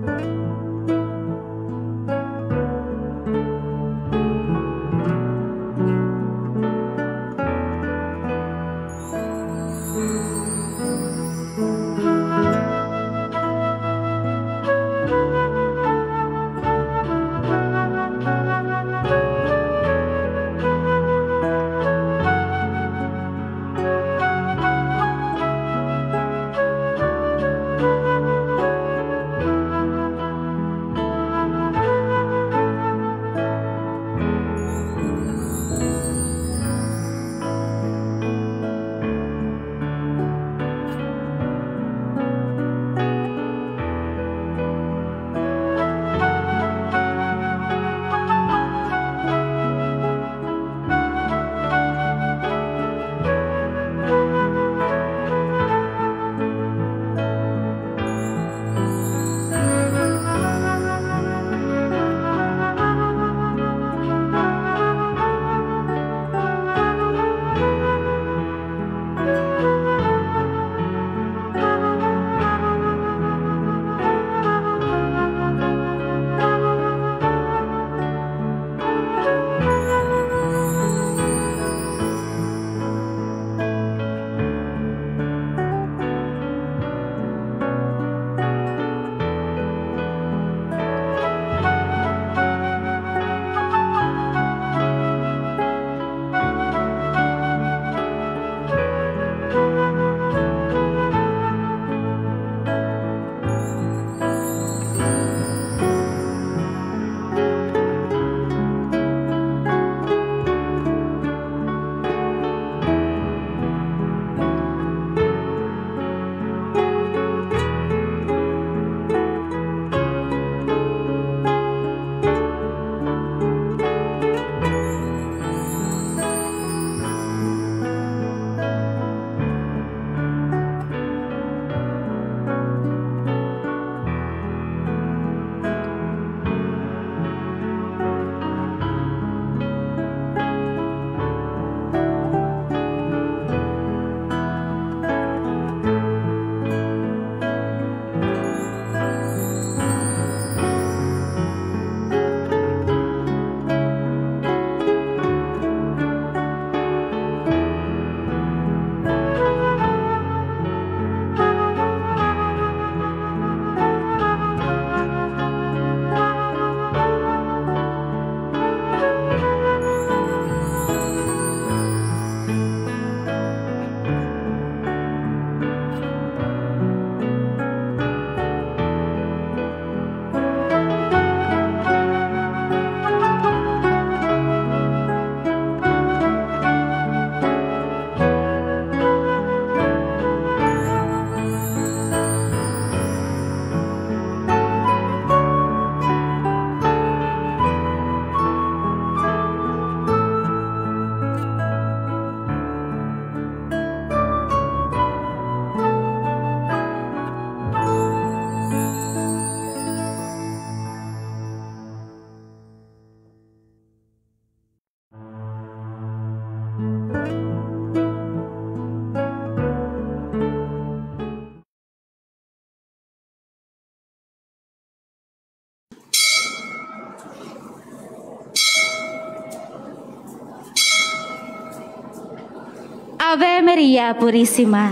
Ave Maria Purisima,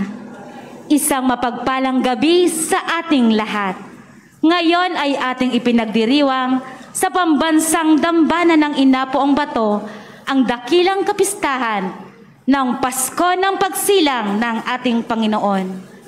isang mapagpalang gabi sa ating lahat. Ngayon ay ating ipinagdiriwang sa pambansang dambana ng Inapoong Bato ang dakilang kapistahan ng Pasko ng pagsilang ng ating Panginoon.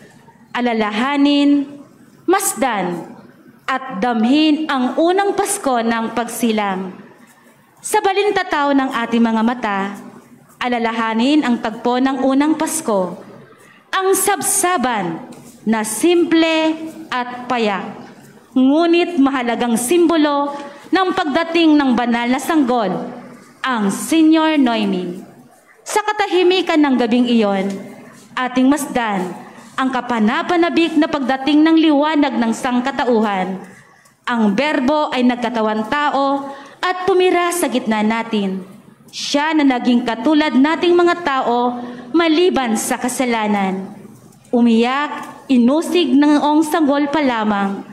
Alalahanin, masdan, at damhin ang unang Pasko ng pagsilang. Sa balintataw ng ating mga mata, alalahanin ang tagpo ng unang Pasko, ang sabsaban na simple at payak, ngunit mahalagang simbolo ng pagdating ng banal na sanggol, ang Señor Noemi. Sa katahimikan ng gabing iyon, ating masdan ang kapanapanabik na pagdating ng liwanag ng sangkatauhan. Ang berbo ay nagkatawan tao at tumira sa gitna natin. Siya na naging katulad nating mga tao maliban sa kasalanan. Umiyak, inusig noong sanggol pa lamang.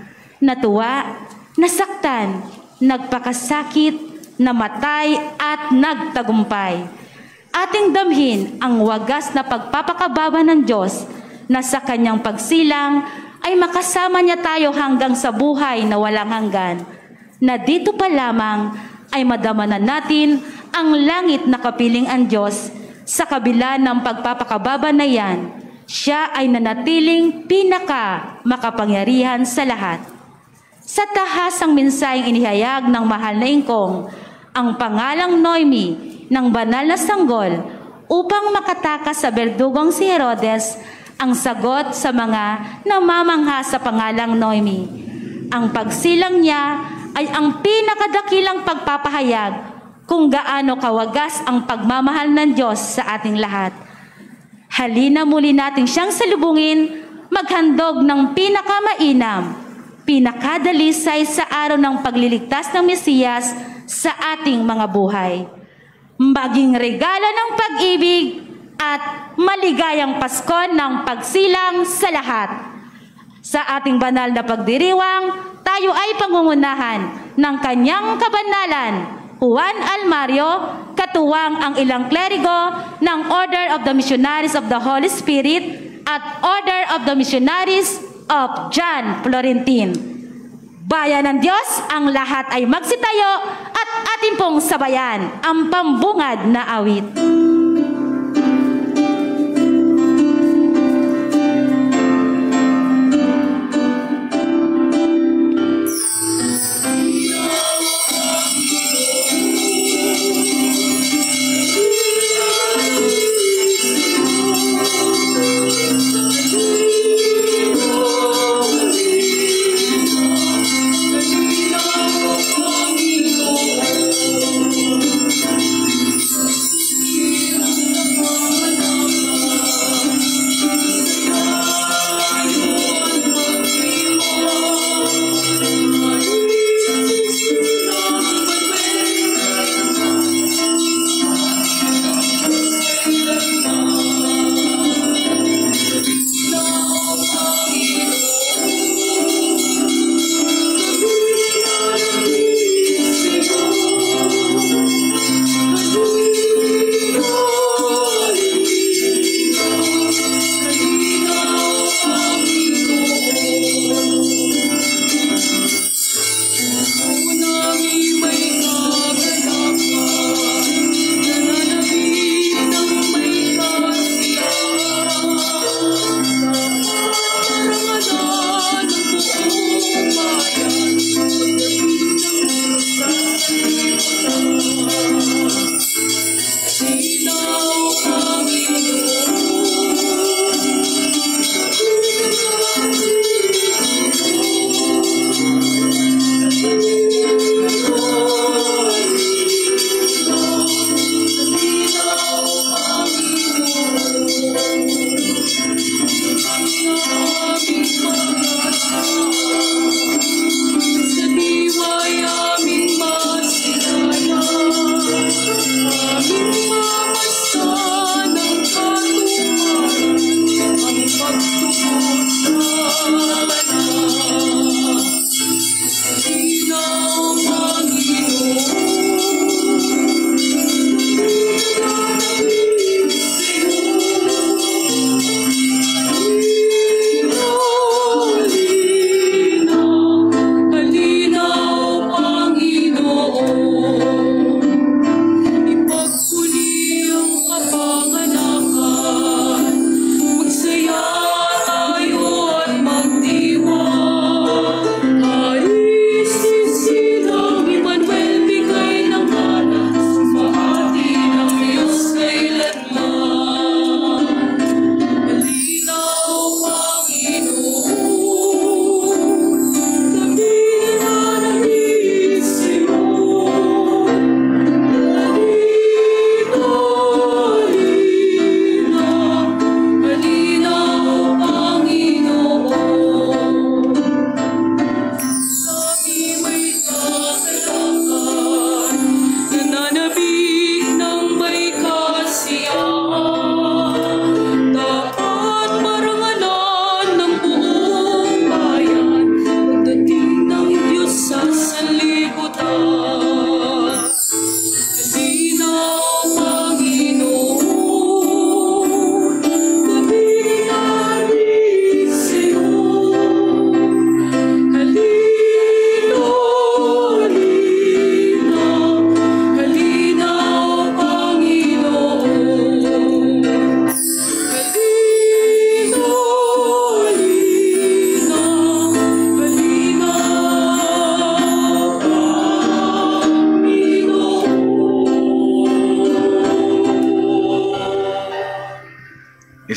natuwa, nasaktan, nagpakasakit, namatay at nagtagumpay. Ating damhin ang wagas na pagpapakababa ng Diyos na sa kanyang pagsilang ay makasama niya tayo hanggang sa buhay na walang hanggan, na dito pa lamang ay madama na natin ang langit na kapiling ang Diyos. Sa kabila ng pagpapakababa na yan, siya ay nanatiling pinaka makapangyarihan sa lahat. Sa tahasang mensaheng inihayag ng mahal na ingkong, ang pangalang Noemi ng banal na sanggol upang makatakas sa berdugong si Herodes, ang sagot sa mga namamangha sa pangalang Noemi. Ang pagsilang niya ay ang pinakadakilang pagpapahayag kung gaano kawagas ang pagmamahal ng Diyos sa ating lahat. Halina muli natin siyang salubungin, maghandog ng pinakamainam, pinakadalisay sa araw ng pagliligtas ng Mesiyas sa ating mga buhay. Maging regalo ng pag-ibig at maligayang Pasko ng pagsilang sa lahat. Sa ating banal na pagdiriwang, tayo ay pangungunahan ng kanyang kabanalan, Juan Almario, katuwang ang ilang kleriko ng Order of the Missionaries of the Holy Spirit at Order of the Missionaries of John Florentine. Bayan ng Diyos, ang lahat ay magsitayo at ating pong sabayan ang pambungad na awit.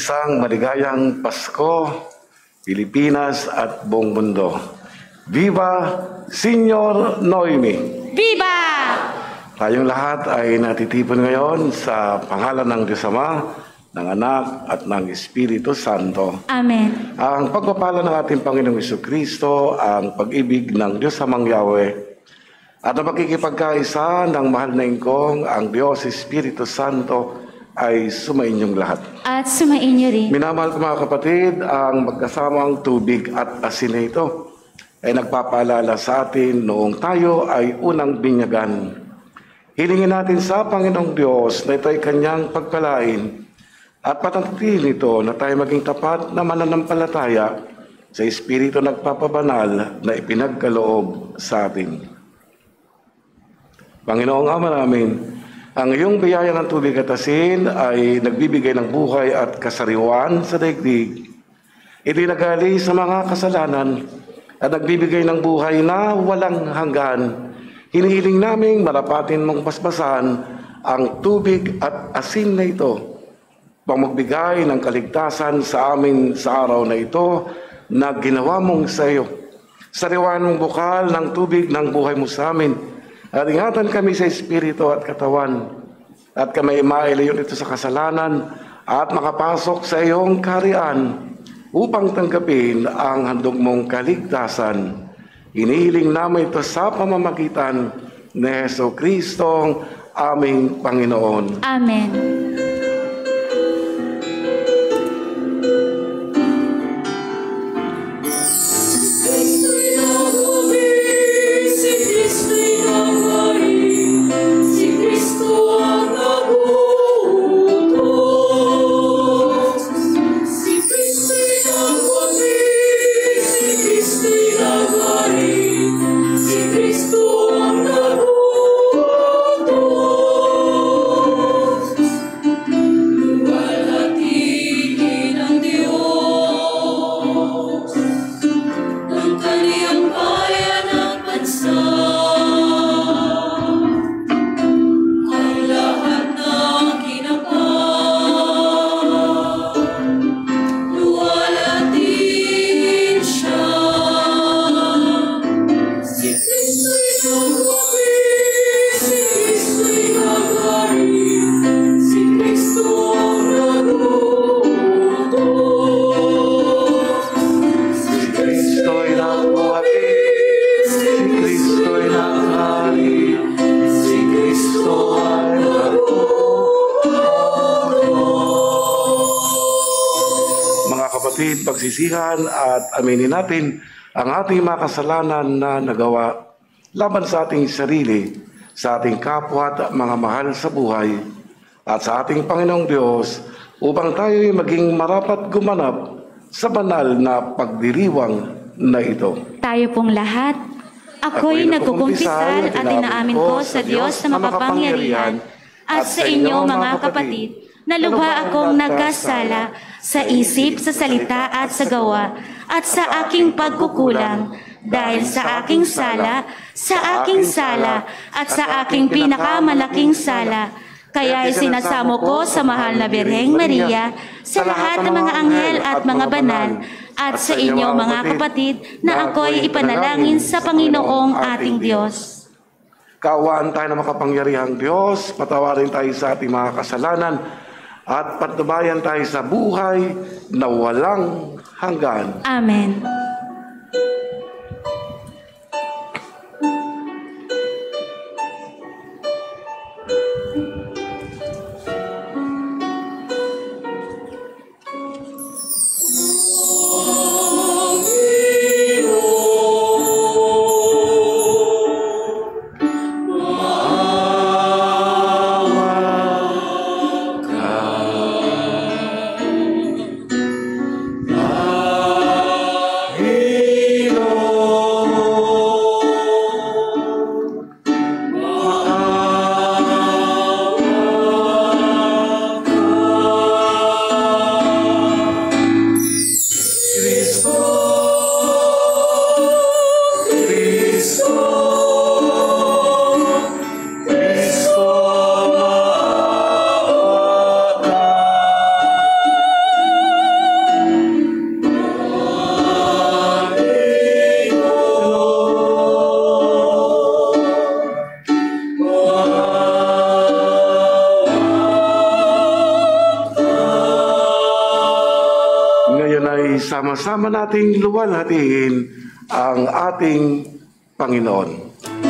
Isang maligayang Pasko, Pilipinas at buong mundo. Viva Señor Noemi! Viva! Tayong lahat ay natitipon ngayon sa pangalan ng Diyos Ama, ng Anak at ng Espiritu Santo. Amen. Ang pagpapala ng ating Panginoong Jesucristo, ang pag-ibig ng Diyos Amang Yahweh, at ang pakikipagkaisa ng mahal na ingkong, ang Diyos Espiritu Santo, ay sumainyong lahat. At sumainyo rin. Minamahal ko mga kapatid, ang magkasamang tubig at asin na ito ay nagpapaalala sa atin noong tayo ay unang binyagan. Hilingin natin sa Panginoong Diyos na ito ay kanyang pagpalain at patantin ito na tayo maging tapat na mananampalataya sa Espiritu nagpapabanal na ipinagkaloob sa atin. Panginoong Ama namin, ang iyong biyaya ng tubig at asin ay nagbibigay ng buhay at kasariwan sa daigdig. Ito'y nagali sa mga kasalanan at nagbibigay ng buhay na walang hanggan. Hinihiling naming marapatin mong basbasan ang tubig at asin na ito, pang magbigay ng kaligtasan sa amin sa araw na ito na ginawa mong sa iyo. Sariwan mong bukal ng tubig ng buhay mo sa amin at ingatan kami sa espiritu at katawan at kami mailayon ito sa kasalanan at makapasok sa iyong kaharian upang tanggapin ang handog mong kaligtasan. Inihiling namin ito sa pamamagitan ni Jesucristo, aming Panginoon. Amen. Pagsisihan at aminin natin ang ating mga kasalanan na nagawa laban sa ating sarili, sa ating kapwa at mga mahal sa buhay, at sa ating Panginoong Diyos upang tayo'y maging marapat gumanap sa banal na pagdiriwang na ito. Tayo pong lahat, ako'y nagkukumpisal at inaamin ko sa Diyos na makapangyarihan at sa inyo mga kapatid, na lubha akong nagkasala sa isip, sa salita at sa gawa, at sa aking pagkukulang, dahil sa aking sala, at sa aking pinakamalaking sala. Kaya isinasamo ko sa mahal na Birheng Maria, sa lahat ng mga anghel at mga banal, at sa inyo mga kapatid, na ako'y ipanalangin sa Panginoong ating Diyos. Kaawaan tayo ng makapangyarihang Diyos, patawarin tayo sa ating mga kasalanan, at patnubayan tayo sa buhay na walang hanggan. Amen. sama-sama nating luwalhatiin ang ating Panginoon.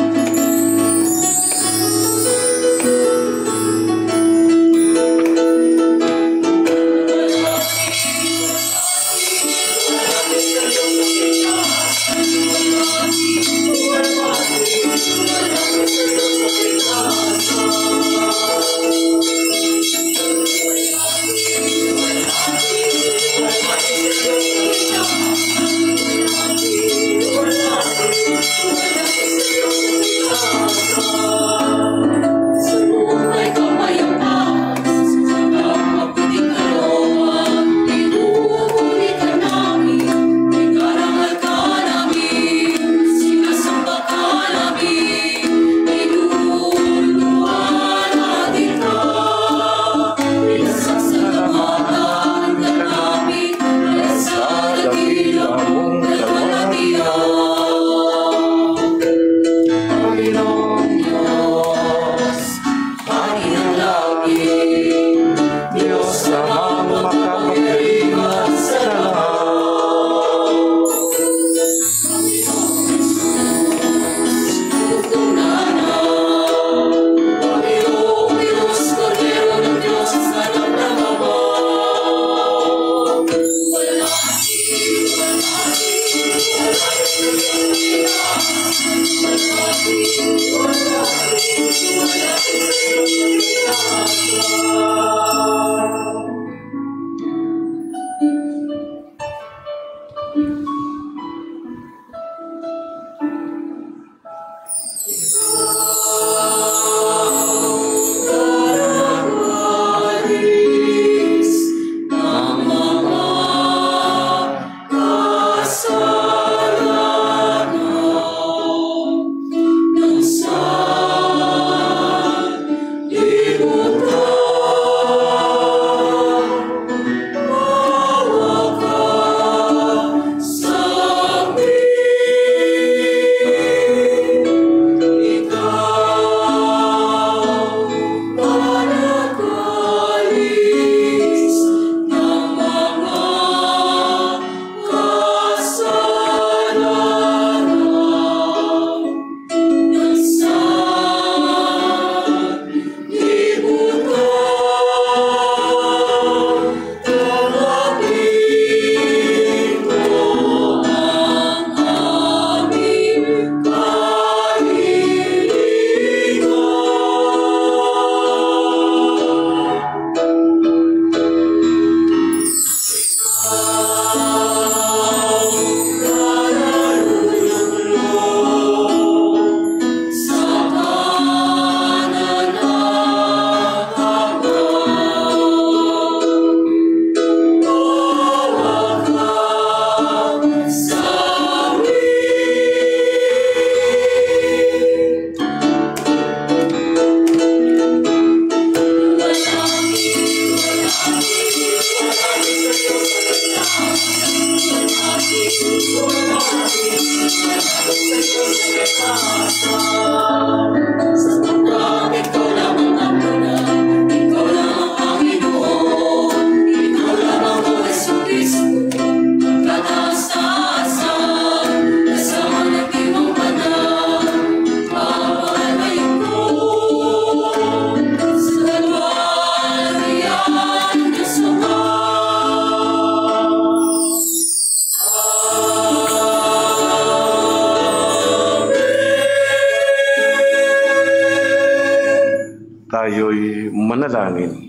Tayo'y manalangin.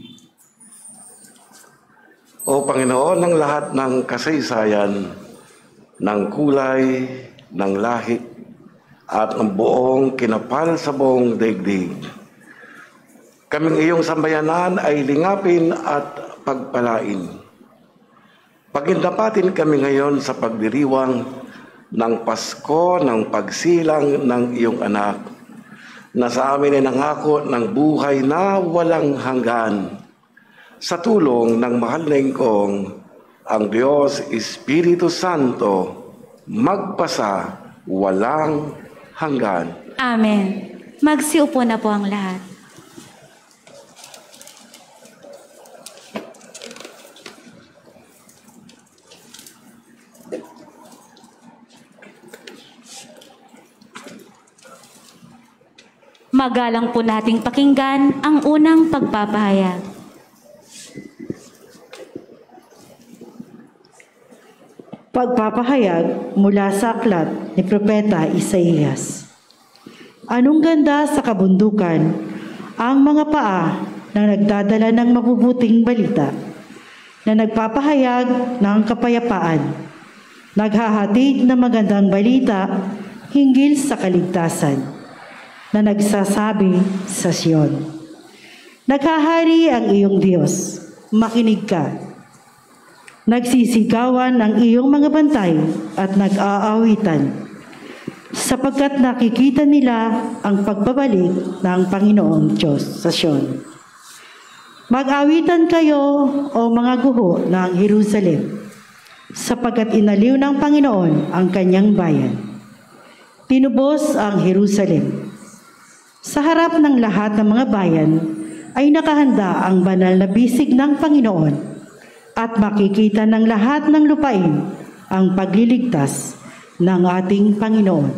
O Panginoon ng lahat ng kasaysayan, ng kulay, ng lahi, at ng buong kinapal sa buong daigdig, kaming iyong sambayanan ay lingapin at pagpalain. Pagindapatin kami ngayon sa pagdiriwang ng Pasko ng pagsilang ng iyong anak, na sa amin ay nangako ng buhay na walang hanggan. Sa tulong ng mahal na ingkong, ang Diyos Espiritu Santo, magpasa walang hanggan. Amen. Magsiupo na po ang lahat. Magalang po nating pakinggan ang unang pagpapahayag. Pagpapahayag mula sa aklat ni Propeta Isaías. Anong ganda sa kabundukan ang mga paa na nagdadala ng mabubuting balita, na nagpapahayag ng kapayapaan, naghahatid ng magandang balita hinggil sa kaligtasan, na nagsasabi sa Siyon, naghahari ang iyong Diyos, makinig ka. Nagsisigawan ang iyong mga bantay at nag-aawitan, sapagkat nakikita nila ang pagbabalik ng Panginoong Diyos sa Siyon. Mag-awitan kayo, o mga guho ng Jerusalem, sapagkat inaliw ng Panginoon ang kanyang bayan. Tinubos ang Jerusalem. Sa harap ng lahat ng mga bayan ay nakahanda ang banal na bisig ng Panginoon, at makikita ng lahat ng lupain ang pagliligtas ng ating Panginoon.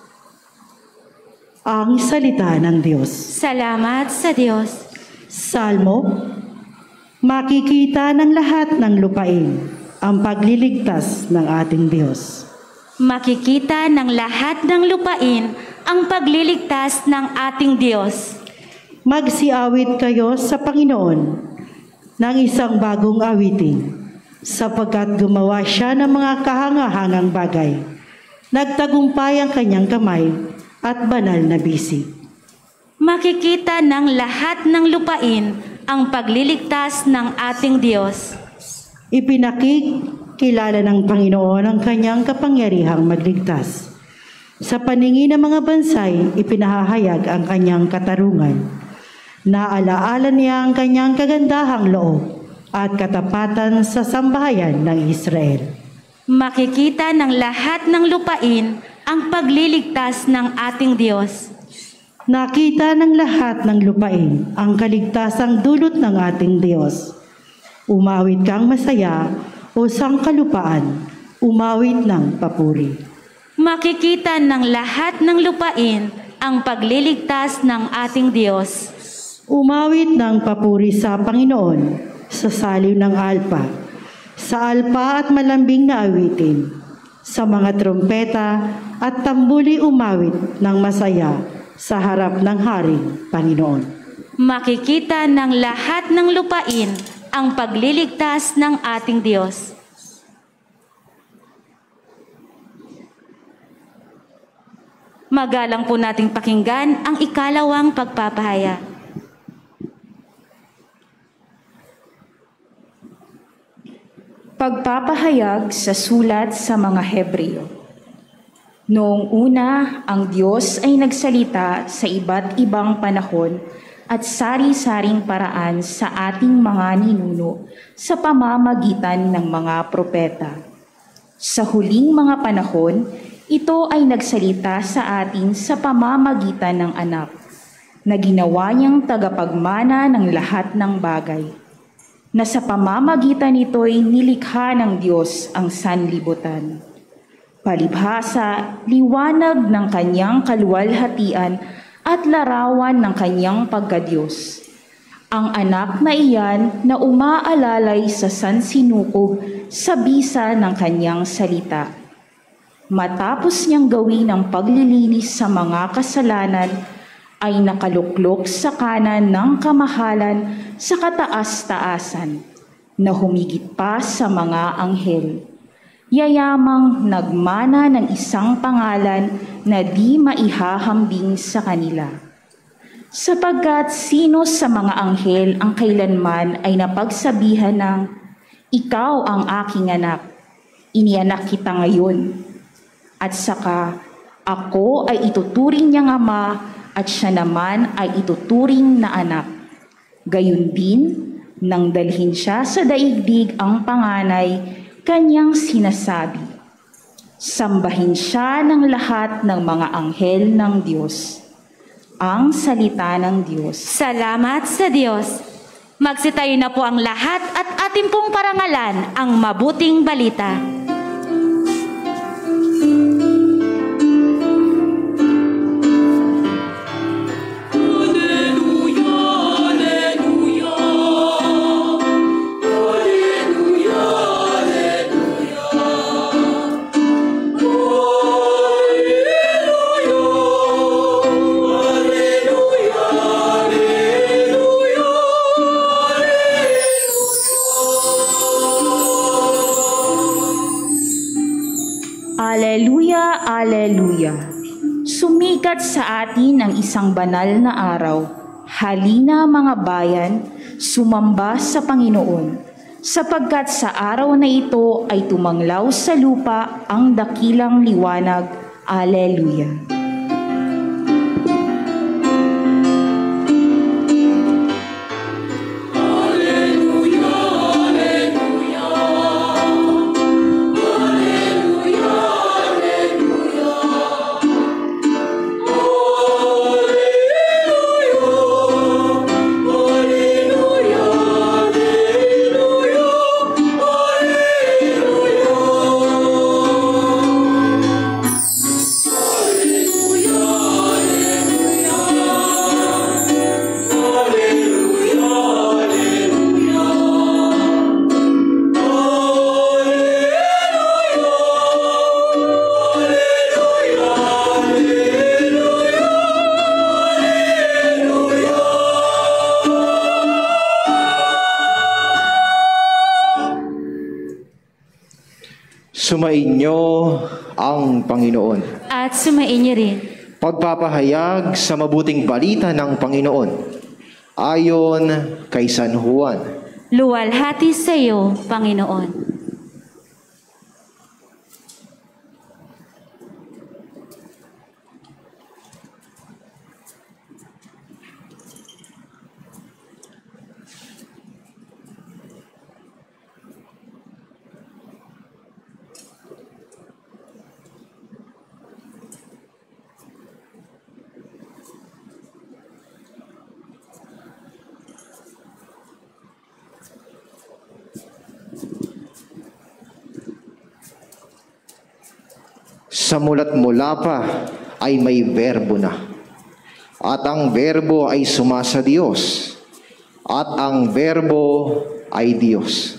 Ang salita ng Diyos. Salamat sa Diyos. Salmo, makikita ng lahat ng lupain ang pagliligtas ng ating Diyos. Makikita ng lahat ng lupain ang pagliligtas ng ating Diyos. Magsiawit kayo sa Panginoon ng isang bagong awitin, sapagkat gumawa siya ng mga kahangahangang bagay. Nagtagumpay ang kanyang kamay at banal na bisig. Makikita ng lahat ng lupain ang pagliligtas ng ating Diyos. Ipinakikilala ng Panginoon ang kanyang kapangyarihang magligtas. Sa paningin ng mga bansay, ipinahahayag ang kanyang katarungan. Naalaala niya ang kanyang kagandahang loob at katapatan sa sambahayan ng Israel. Makikita ng lahat ng lupain ang pagliligtas ng ating Diyos. Nakita ng lahat ng lupain ang kaligtasang dulot ng ating Diyos. Umawit kang masaya, o sangkalupaan, umawit ng papuri. Makikita ng lahat ng lupain ang pagliligtas ng ating Diyos. Umawit ng papuri sa Panginoon sa saliw ng alpa, sa alpa at malambing na awitin, sa mga trompeta at tambuli umawit ng masaya sa harap ng Haring Panginoon. Makikita ng lahat ng lupain ang pagliligtas ng ating Diyos. Magalang po nating pakinggan ang ikalawang pagpapahayag. Pagpapahayag sa sulat sa mga Hebreo. Noong una, ang Diyos ay nagsalita sa iba't ibang panahon at sari-saring paraan sa ating mga ninuno sa pamamagitan ng mga propeta. Sa huling mga panahon, ito ay nagsalita sa atin sa pamamagitan ng anak, na ginawa niyang tagapagmana ng lahat ng bagay, na sa pamamagitan nito'y nilikha ng Diyos ang sanlibutan. Palibhasa, liwanag ng kanyang kaluwalhatian at larawan ng kanyang pagkadiyos. Ang anak na iyan na umaalalay sa sansinukob sa bisa ng kanyang salita. Matapos niyang gawin ang paglilinis sa mga kasalanan, ay nakaluklok sa kanan ng kamahalan sa kataas-taasan, na humigit pa sa mga anghel. Yayamang nagmana ng isang pangalan na di maihahambing sa kanila. Sapagkat sino sa mga anghel ang kailanman ay napagsabihan ng, "Ikaw ang aking anak, inianak kita ngayon." At saka, "Ako ay ituturing niyang ama at siya naman ay ituturing na anak." Gayon din, nang dalhin siya sa daigdig ang panganay, kanyang sinasabi, "Sambahin siya ng lahat ng mga anghel ng Diyos." Ang salita ng Diyos. Salamat sa Diyos. Magsitayo na po ang lahat at atin pong parangalan ang mabuting balita. Aleluya, aleluya. Sumikat sa atin ang isang banal na araw. Halina mga bayan, sumamba sa Panginoon, sapagkat sa araw na ito ay tumanglaw sa lupa ang dakilang liwanag. Aleluya. Sumainyo ang Panginoon. At sumainyo rin. Pagpapahayag sa mabuting balita ng Panginoon ayon kay San Juan. Luwalhati sa iyo, Panginoon. Sa mulat-mula pa ay may verbo na, at ang verbo ay sumasa Diyos, at ang verbo ay Diyos.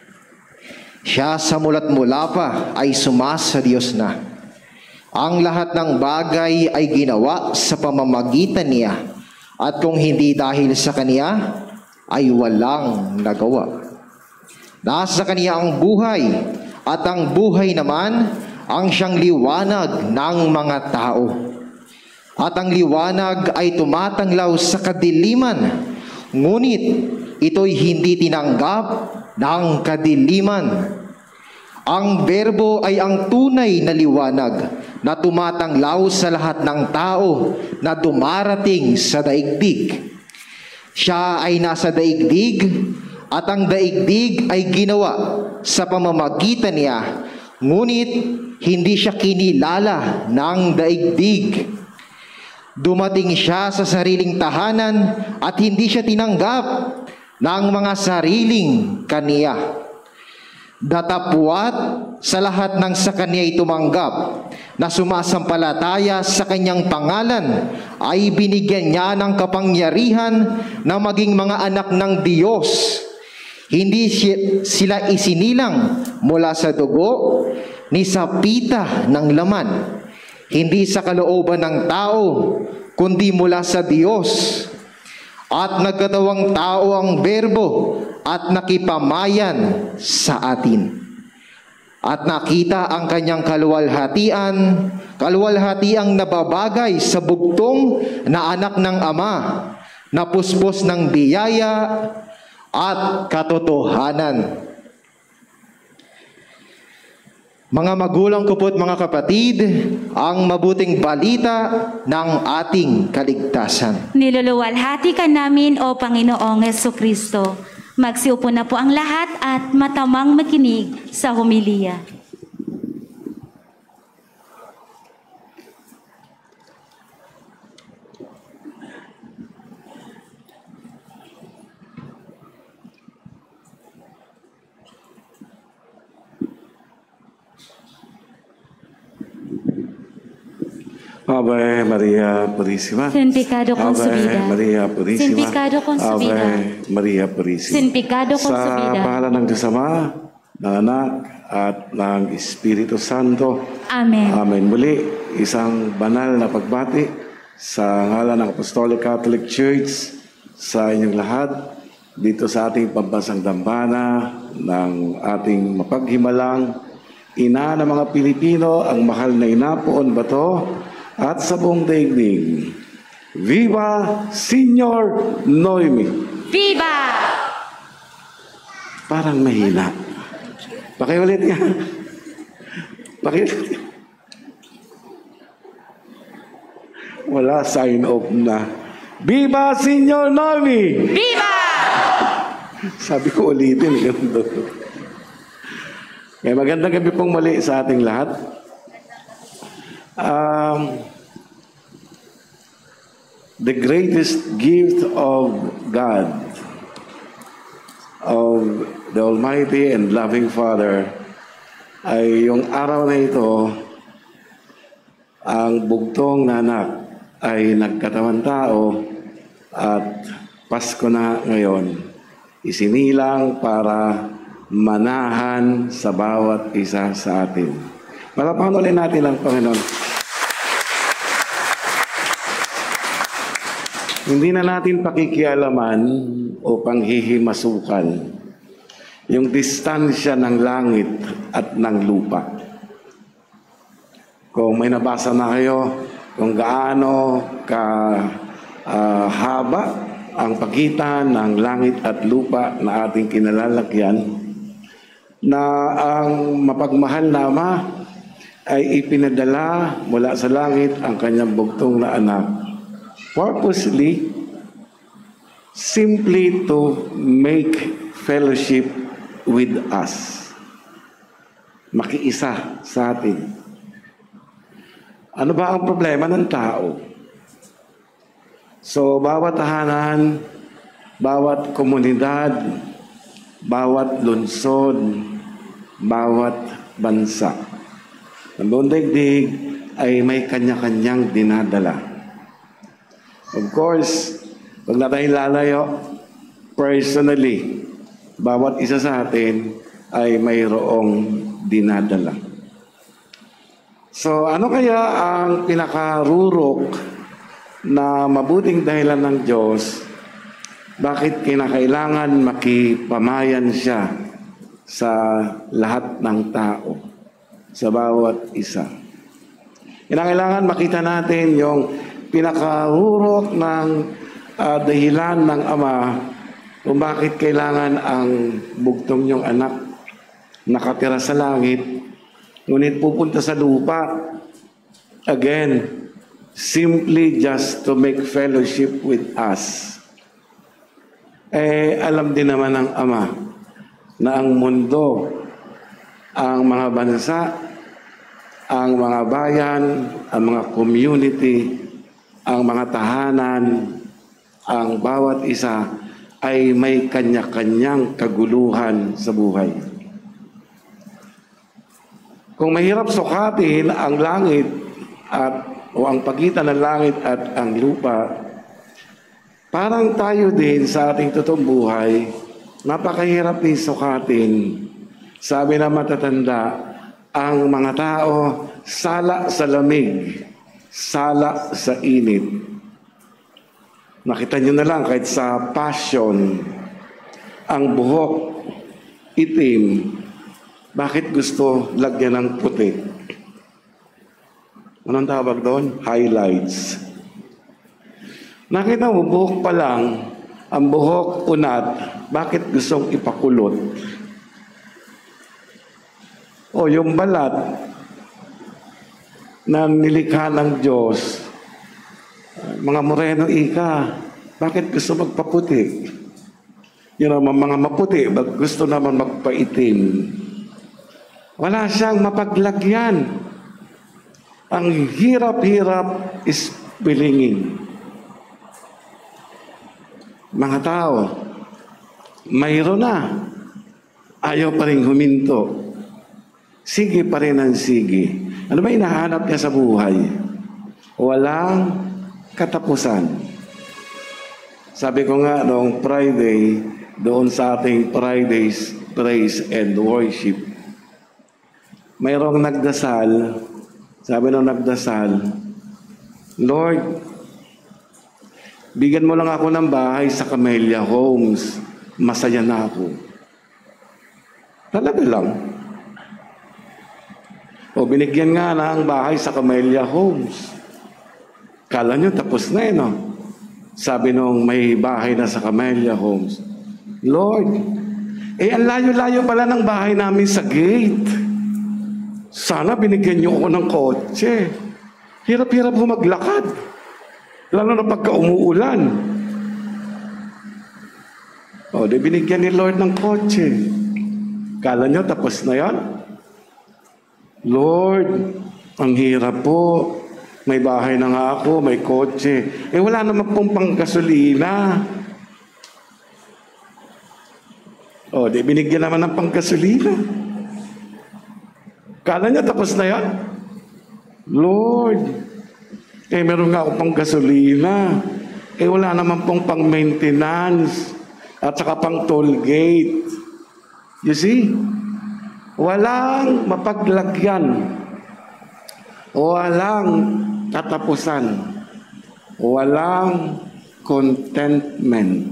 Siya sa mulat-mula pa ay sumasa Diyos na. Ang lahat ng bagay ay ginawa sa pamamagitan niya, at kung hindi dahil sa Kaniya, ay walang nagawa. Nasa Kaniya ang buhay, at ang buhay naman ang siyang liwanag ng mga tao. At ang liwanag ay tumatanglaw sa kadiliman, ngunit ito'y hindi tinanggap ng kadiliman. Ang verbo ay ang tunay na liwanag na tumatanglaw sa lahat ng tao na dumarating sa daigdig. Siya ay nasa daigdig, at ang daigdig ay ginawa sa pamamagitan niya, ngunit hindi siya kinilala ng daigdig. Dumating siya sa sariling tahanan at hindi siya tinanggap ng mga sariling Kaniya. Datapwat sa lahat ng sa Kaniya'y tumanggap na sumasampalataya sa Kanyang pangalan ay binigyan niya ng kapangyarihan na maging mga anak ng Diyos. Hindi sila isinilang mula sa dugo ni sa pita ng laman, hindi sa kalooban ng tao, kundi mula sa Diyos. At nagkatawang tao ang verbo at nakipamayan sa atin. At nakita ang kanyang kaluwalhatiang nababagay sa bugtong na anak ng Ama, na puspos ng biyaya at katotohanan. Mga magulang ko po't mga kapatid, ang mabuting balita ng ating kaligtasan. Niluluwalhati ka namin, O Panginoong Jesucristo. Magsiupo na po ang lahat at matamang makinig sa homilya. Ave Maria Purísima. Sin pecado concebida. Ave Maria Purísima. Sin pecado concebida. Ave Maria Purísima. Sin pecado concebida. Sa pangalan ng Diyos Ama, ng Anak, at ng Espiritu Santo. Amen. Amen. Muli, isang banal na pagbati sa ngalan ng Apostolic Catholic Church sa inyong lahat dito sa ating pambansang dambana ng ating mapaghimalang ina ng mga Pilipino, ang mahal na ina poon bato at sa buong daigdig. Viva Señor Noemi! Viva! Parang mahina. Pakiulit nga. Pakiulit. Wala sign off na. Viva Señor Noemi! Viva! Sabi ko ulitin. Kaya magandang gabi pong muli sa ating lahat. The greatest gift of God, of the Almighty and loving Father, ay yung araw na ito, ang bugtong na anak ay nagkatawan tao at Pasko na ngayon, isinilang para manahan sa bawat isa sa atin. Malapakan ulit natin ang Panginoon. Hindi na natin pakikialaman o panghihimasukan yung distansya ng langit at ng lupa. Kung may nabasa na kayo, kung gaano haba ang pagitan ng langit at lupa na ating kinalalagyan, na ang mapagmahal na Ama ay ipinadala mula sa langit ang kanyang bugtong na anak, purposely, simply to make fellowship with us. Makiisa sa atin. Ano ba ang problema ng tao? So, bawat tahanan, bawat komunidad, bawat lungsod, bawat bansa, ang buong daigdig ay may kanya-kanyang dinadala. Of course, pag na tayo lalayo, personally, bawat isa sa atin ay mayroong dinadala. So, ano kaya ang pinakarurok na mabuting dahilan ng Diyos bakit kinakailangan makipamayan siya sa lahat ng tao, sa bawat isa? Kinakailangan makita natin yung pinakarurok ng dahilan ng Ama kung bakit kailangan ang bugtong niyong anak nakatira sa langit, ngunit pupunta sa lupa. Again, simply just to make fellowship with us. Alam din naman ng Ama na ang mundo, ang mga bansa, ang mga bayan, ang mga community, ang mga tahanan, ang bawat isa ay may kanya-kanyang kaguluhan sa buhay. Kung mahirap sukatin ang langit o ang pagitan ng langit at ang lupa, parang tayo din sa ating totoong buhay, napakahirap din sukatin. Sabi na matatanda, ang mga tao sala sa lamig, sala sa init. Nakita nyo na lang kahit sa Passion, ang buhok itim, bakit gusto lagyan ng puti? Anong tawag doon? Highlights. Nakita mo, buhok pa lang, ang buhok unat, bakit gustong ipakulot? O yung balat na nilikha ng Diyos, mga moreno ika, bakit gusto magpaputi? Yun naman mga maputi, gusto naman magpaitim. Wala siyang mapaglagyan. Ang hirap-hirap is pilingin. Mga tao, mayroon na. Ayaw pa rin huminto. Sige pa rin ang sige. Ano ba hinahanap niya sa buhay? Walang katapusan. Sabi ko nga noong Friday, doon sa ating Friday's Praise and Worship, mayroong nagdasal, sabi nung nagdasal, Lord, bigyan mo lang ako ng bahay sa Camellia Homes, masaya na ako. Talaga lang. O binigyan nga ng bahay sa Camellia Homes. Kala nyo tapos na no? Sabi nung may bahay na sa Camellia Homes, Lord, ang layo-layo pala ng bahay namin sa gate. Sana binigyan nyo ako ng kotse. Hirap-hirap ko maglakad. Lalo na pagka umuulan. O, di binigyan ni Lord ng kotse. Kala nyo tapos na yan? Lord, ang hirap po. May bahay na nga ako, may kotse. Wala naman pong panggasolina. O, di binigyan naman ng panggasolina. Kala niya tapos na yan? Lord, meron nga ako panggasolina. Wala naman pong pang-maintenance at saka pang toll gate. You see? Walang mapaglagyan. Walang katapusan. Walang contentment.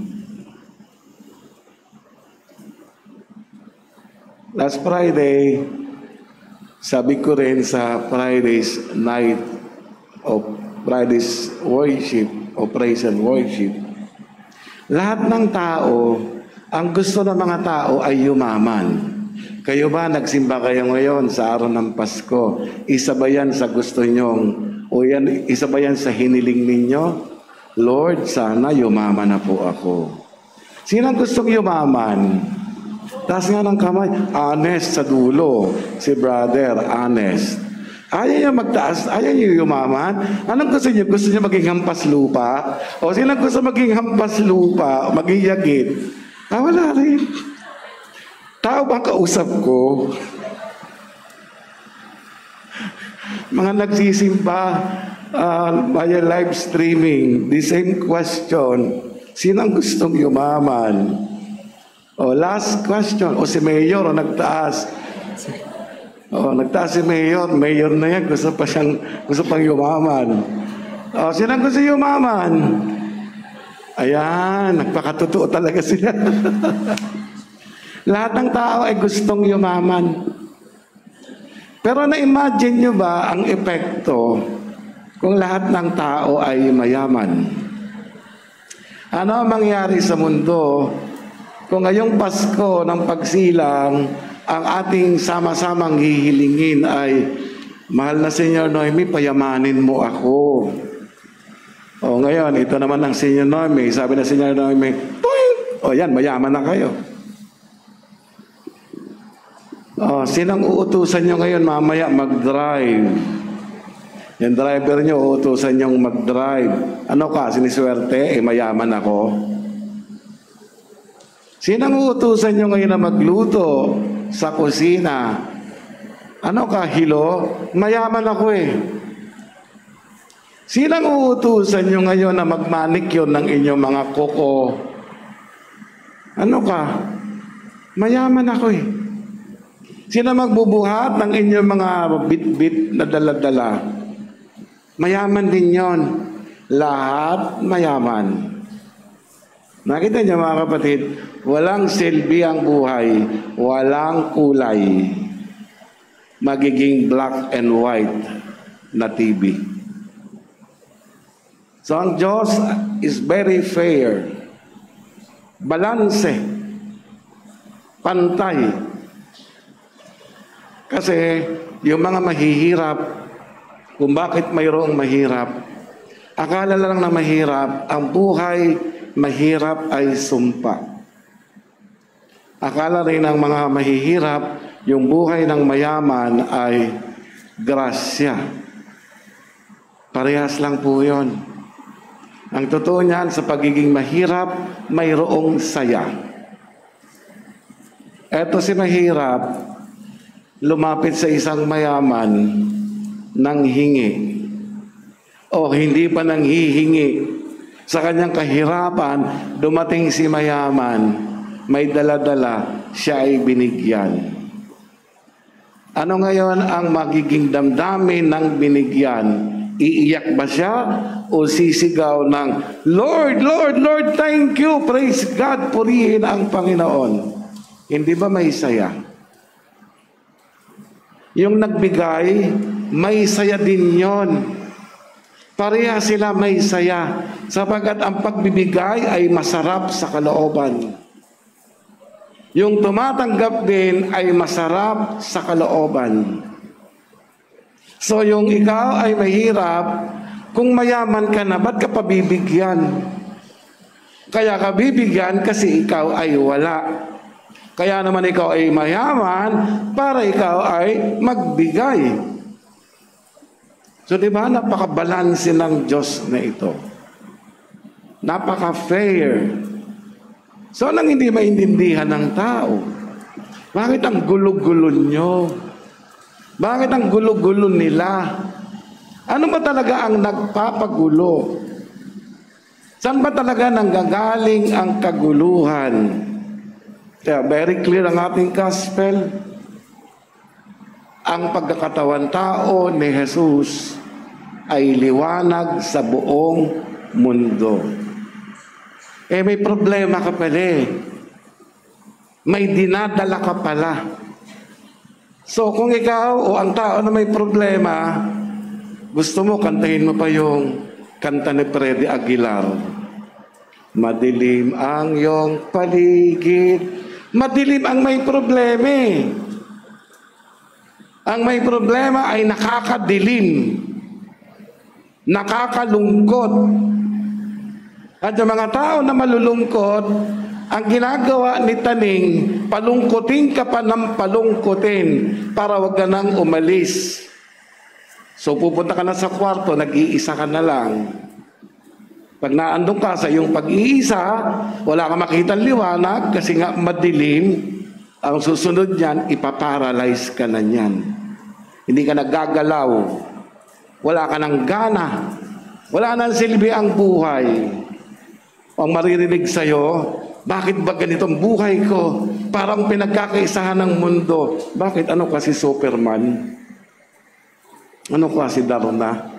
Last Friday, sabi ko rin sa Friday's night of Friday's worship o praise and worship, lahat ng tao, ang gusto ng mga tao ay yumaman. Kayo ba, nagsimba kayo ngayon sa araw ng Pasko? Isa ba yan sa gusto nyong, o yan, isa ba yan sa hiniling ninyo? Lord, sana yumaman na po ako. Sino ang gustong yumaman? Taas nga ng kamay. Honest sa dulo. Si brother, honest. Ayaw niya magtaas, ayaw niya yumaman. Anong gusto niya? Gusto niya maging hampas lupa? O sino gusto maging hampas lupa? Maging yagit? Wala rin. Tao bang kausap ko? Mga nagsisimba via live streaming, the same question. Sino ang gustong yumaman? O last question. O si Mayor o nagtaas. O nagtaas si Mayor. Mayor na yan. Gusto pang yumaman. O sino ang gusto yumaman? Ayan. Nagpakatotoo talaga siya. Lahat ng tao ay gustong yumaman. Pero na-imagine nyo ba ang epekto kung lahat ng tao ay mayaman? Ano ang mangyari sa mundo kung ngayong Pasko ng pagsilang, ang ating sama-samang hihilingin ay, mahal na Señor Noemi, payamanin mo ako. O ngayon, ito naman ang Señor Noemi. Sabi na Señor Noemi, Tuing! O yan, mayaman na kayo. Sinang uutusan nyo ngayon mamaya mag-drive? Yung driver nyo, uutusan nyo mag-drive. Ano ka, siniswerte? Mayaman ako. Sinang uutusan nyo ngayon na magluto sa kusina? Ano ka, hilo? Mayaman ako Sinang uutusan nyo ngayon na magmanicure ng inyong mga kuko? Ano ka? Mayaman ako Sino magbubuhat ng inyong mga bit-bit na dala-dala? Mayaman din yon. Lahat mayaman. Nakita niyo mga kapatid, walang silbi ang buhay, walang kulay. Magiging black and white na TV. So ang Diyos is very fair. Balanse. Pantay. Kasi yung mga mahihirap, kung bakit mayroong mahirap, akala lang na mahirap, ang buhay mahirap ay sumpa. Akala rin ng mga mahihirap, yung buhay ng mayaman ay grasya. Parehas lang po yun. Ang totoo niyan, sa pagiging mahirap, mayroong saya. Eto si mahirap, lumapit sa isang mayaman nang hingi. O hindi pa nang hihingi. Sa kanyang kahirapan, dumating si mayaman, may dala-dala, siya ay binigyan. Ano ngayon ang magiging damdamin ng binigyan? Iiyak ba siya o sisigaw ng, Lord, Lord, Lord, thank you, praise God, purihin ang Panginoon? Hindi ba may saya? Yung nagbigay, may saya din yon. Pareha sila may saya, sapagkat ang pagbibigay ay masarap sa kalooban. Yung tumatanggap din ay masarap sa kalooban. So yung ikaw ay mahirap, kung mayaman ka na, ba't ka pabibigyan? Kaya ka bibigyan kasi ikaw ay wala. Kaya naman ikaw ay mayaman para ikaw ay magbigay. So di ba, napaka-balanse ng Diyos na ito. Napaka-fair. So nang hindi maintindihan ng tao, bakit ang gulo-gulo nyo? Bakit ang gulo-gulo nila? Ano ba talaga ang nagpapagulo? Saan ba talaga nanggagaling ang kaguluhan? Kaya very clear ang ating gospel. Ang pagkakatawan tao ni Jesus ay liwanag sa buong mundo. May problema ka pala. May dinadala ka pala. So kung ikaw o ang tao na may problema, gusto mo kantahin mo pa yung kanta ni Freddy Aguilar. Madilim ang iyong paligid. Madilim ang may problema. Ang may problema ay nakakadilim, nakakalungkot. At yung mga tao na malulungkot, ang ginagawa ni Taning, palungkutin ka pa ng palungkutin para wag ka nang umalis. So pupunta ka na sa kwarto, nag-iisa ka na lang. Pag naandun ka sa iyong pag-iisa, wala ka makitang liwanag kasi nga madilim, ang susunod niyan, ipaparalyze ka na niyan. Hindi ka nagagalaw. Wala ka ng gana. Wala nang silbi ang buhay. Ang maririnig sa'yo, bakit ba ganitong buhay ko? Parang pinagkakaisahan ng mundo. Bakit? Ano kasi Superman? Ano kasi Darna?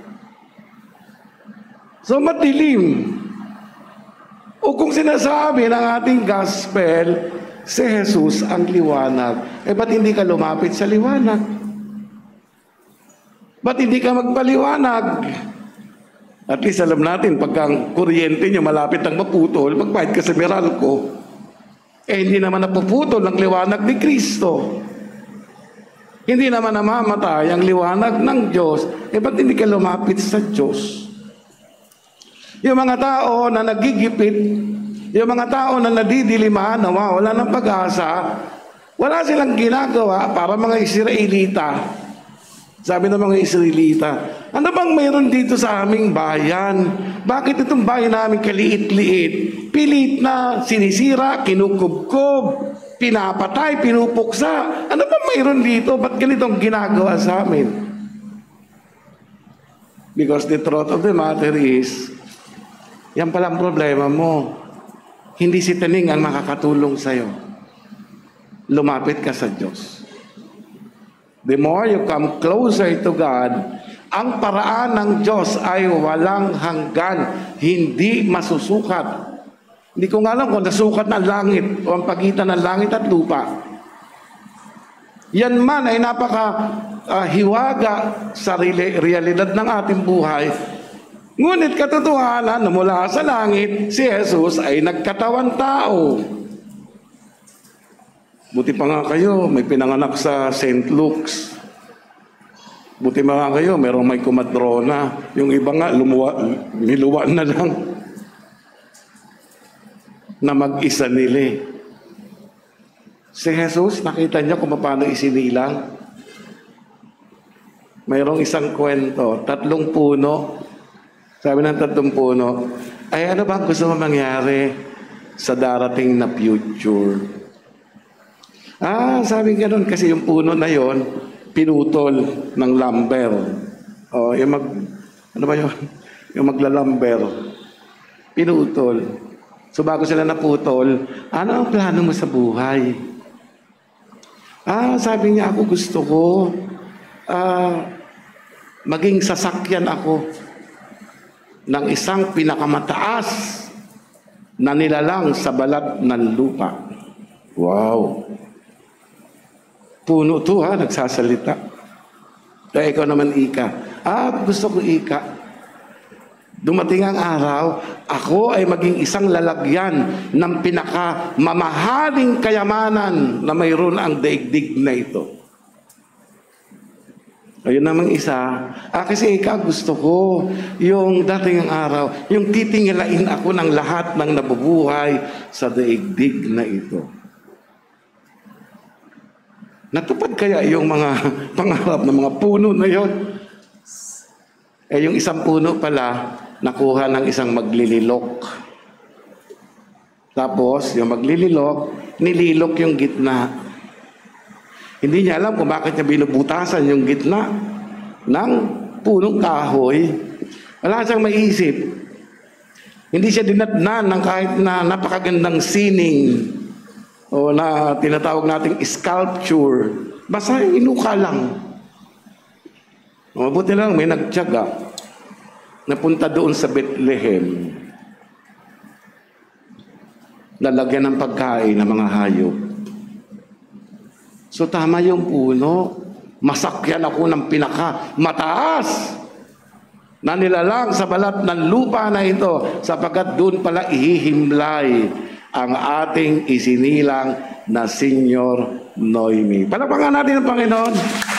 So madilim. O kung sinasabi ng ating gospel, si Jesus ang liwanag, ba't hindi ka lumapit sa liwanag? Ba't hindi ka magpaliwanag? At least alam natin, pagka ang kuryente nyo malapit ang maputol, magbayad ka sa Meralco. Hindi naman napuputol ang liwanag ni Kristo. Hindi naman namamatay ang liwanag ng Diyos. Ba't hindi ka lumapit sa Diyos? Yung mga tao na nagigipit, yung mga tao na nadidiliman, nawawala ng pag-asa, wala silang ginagawa para mga Israelita. Sabi ng mga Israelita, ano bang mayroon dito sa aming bayan? Bakit itong bayan namin kaliit-liit? Pilit na, sinisira, kinukubkob, pinapatay, pinupuksa. Ano bang mayroon dito? Ba't ganitong ginagawa sa amin? Because the truth of the matter is, yan palang problema mo. Hindi si Taning ang makakatulong sa'yo. Lumapit ka sa Diyos. The more you come closer to God, ang paraan ng Diyos ay walang hanggan, hindi masusukat. Hindi ko nga alam kung nasukat ng langit o ang pagitan ng langit at lupa. Yan man ay napaka-hiwaga sa realidad ng ating buhay. Ngunit katotohanan na mula sa langit, si Jesus ay nagkatawan tao. Buti pa nga kayo, may pinanganak sa St. Luke's. Buti pa nga kayo, merong may kumadrona. Yung iba nga, niluwa na lang. Na mag-isa nila. Si Jesus, nakita niya kung paano isinilang. Mayroong isang kwento, 3 puno. Sabi ng 3 puno, ay ano ba gusto mo mangyari sa darating na future? Sabi gano'n kasi yung puno na yon pinutol ng lumber. O, ano ba yun? Yung maglalamber. Pinutol. So bago sila naputol, ano ang plano mo sa buhay? Sabi niya, ako gusto ko maging sasakyan ako ng isang pinakamataas na nilalang sa balat ng lupa. Wow! Puno to nagsasalita. Kaya ikaw naman, Ika. Gusto ko, Ika. Dumating ang araw, ako ay maging isang lalagyan ng pinakamamahaling kayamanan na mayroon ang daigdig na ito. Ayun namang isa, kasi Ika, gusto ko yung dating ang araw, yung titingilain ako ng lahat ng nabubuhay sa daigdig na ito. Natupad kaya yung mga pangarap ng mga puno na yon? Yung isang puno pala, nakuha ng isang maglililok. Tapos, yung maglililok, nililok yung gitna. Hindi niya alam kung bakit niya binubutasan yung gitna ng punong kahoy. Wala siyang maisip. Hindi siya dinatnan ng kahit na napakagandang sining o na tinatawag nating sculpture. Basta inuka lang. Mabuti lang may nagtiyaga. Napunta doon sa Bethlehem. Lalagyan ng pagkain ng mga hayop. So tama yung puno. Masakyan ako ng mataas na nilalang sa balat ng lupa na ito, sapagkat doon pala ihihimlay ang ating isinilang na Señor Noemi. Palapakan natin ang Panginoon.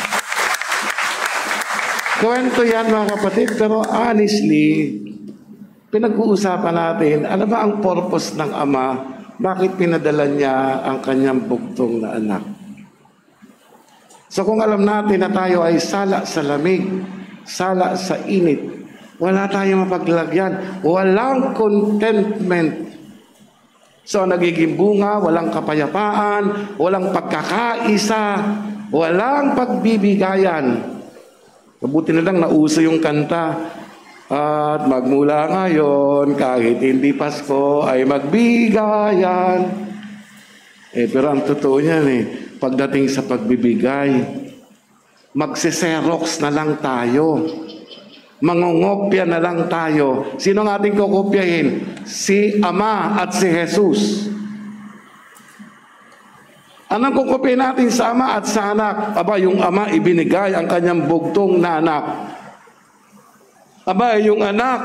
Kwento yan, mga kapatid, pero honestly, pinag-uusapan natin, ano ba ang purpose ng Ama? Bakit pinadala niya ang kanyang bugtong na anak? So kung alam natin na tayo ay sala sa lamig, sala sa init, wala tayong mapaglagyan, walang contentment. So nagiging bunga, walang kapayapaan, walang pagkakaisa, walang pagbibigayan. Mabuti na lang nauso yung kanta, at magmula ngayon, kahit hindi Pasko, ay magbigayan. Pero ang totoo niyan pagdating sa pagbibigay, magsiserox na lang tayo. Mangungopya na lang tayo. Sino ang ating kukopyahin? Si Ama at si Jesus. Anong kukopyahin natin sa Ama at sa anak? Yung Ama ibinigay ang kanyang bugtong na anak. Yung anak,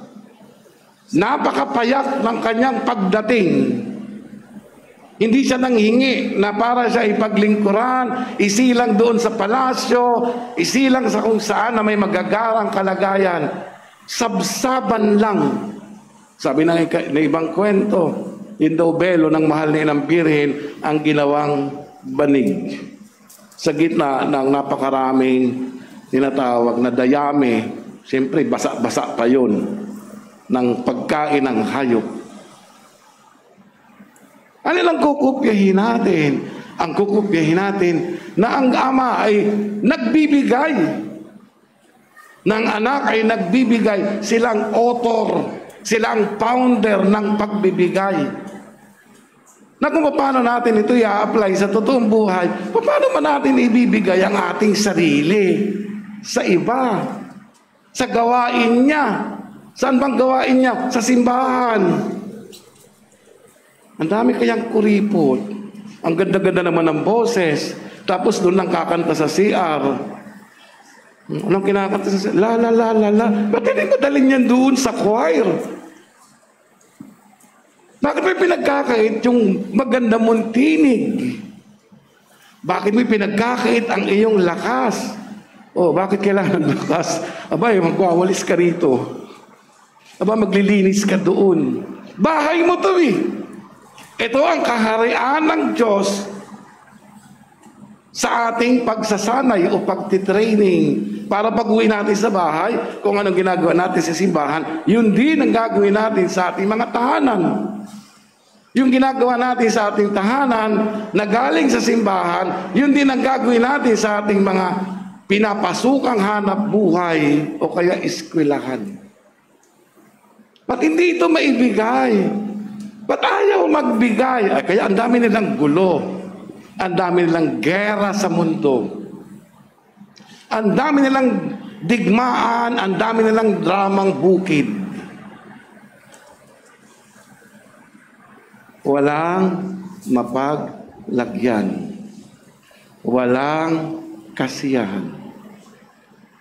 napakapayak ng kanyang pagdating. Hindi siya nanghingi na para siya ipaglingkuran, isilang doon sa palasyo, isilang sa kung saan na may magagarang kalagayan. Sabsaban lang. Sabi ng ibang kwento, yung daw belo ng mahal na inang birhen ang ginawang banig. Sa gitna ng napakaraming tinatawag na dayami, siyempre basa-basa pa yun ng pagkain ng hayop. Ano lang kukupyahin natin? Ang kukupyahin natin na ang Ama ay nagbibigay, ng anak ay nagbibigay. Silang author, silang founder ng pagbibigay. Na kung paano natin ito i-apply sa totoong buhay, paano man natin ibibigay ang ating sarili sa iba, sa gawain niya. Saan bang gawain niya? Sa simbahan. Ang dami kayang kuripot. Ang ganda-ganda naman ng boses. Tapos doon lang kakanta sa CR. Anong kinakanta sa CR? La la la la la. Ba't hindi mo dalhin yan doon sa choir? Bakit may pinagkakait yung maganda mong tinig? Bakit may pinagkakait ang iyong lakas? Bakit kailangan ng lakas? Magwawalis ka rito. Maglilinis ka doon. Bahay mo to Ito ang kaharian ng Diyos sa ating pagsasanay o pagtitraining para pag-uwi natin sa bahay, kung anong ginagawa natin sa simbahan, yun din ang gagawin natin sa ating mga tahanan. Yung ginagawa natin sa ating tahanan na galing sa simbahan, yun din ang gagawin natin sa ating mga pinapasukang hanap buhay o kaya eskwelahan. Ba't hindi ito maibigay? Ba't ayaw magbigay? Kaya ang dami nilang gulo. Ang dami nilang gera sa mundo. Ang dami nilang digmaan. Ang dami nilang dramang bukid. Walang mapaglagyan. Walang kasiyahan.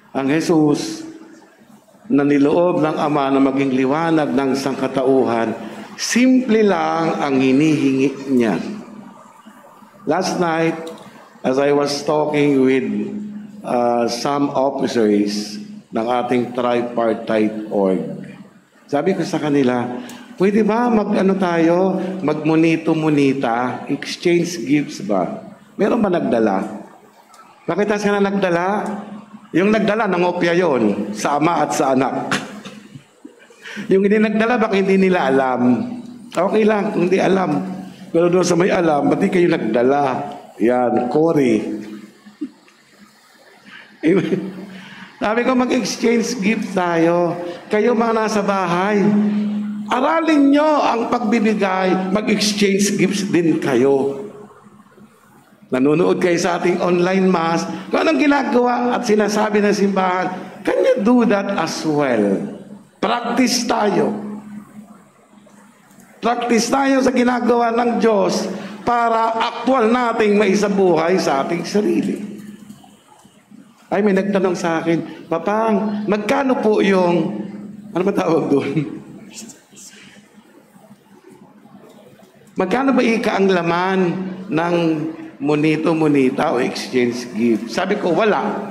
Ang Jesus na niloob ng Ama na maging liwanag ng sangkatauhan, simple lang ang hinihingi niya. Last night, as I was talking with some officers ng ating tripartite org, sabi ko sa kanila, pwede ba magmonito-monita, exchange gifts ba? Meron ba nagdala? Bakit sila nagdala? Yung nagdala, nangopya yon sa ama at sa anak. Yung hindi nagdala, baka hindi nila alam. Okay lang, kung hindi alam. Pero doon sa may alam, ba't di kayo nagdala? Yan, Cory. Sabi ko, mag-exchange gift tayo. Kayo mga nasa bahay, aralin nyo ang pagbibigay, mag-exchange gifts din kayo. Nanonood kayo sa ating online mass, kung anong ginagawa at sinasabi ng simbahan, can you do that as well? Practice tayo. Practice tayo sa ginagawa ng Diyos para actual nating maisabuhay sa ating sarili. Ay, may nagtanong sa akin, Papang, magkano po yung, ano ba tawag doon? Magkano ba ang laman ng monito-monita o exchange gift? Sabi ko, wala.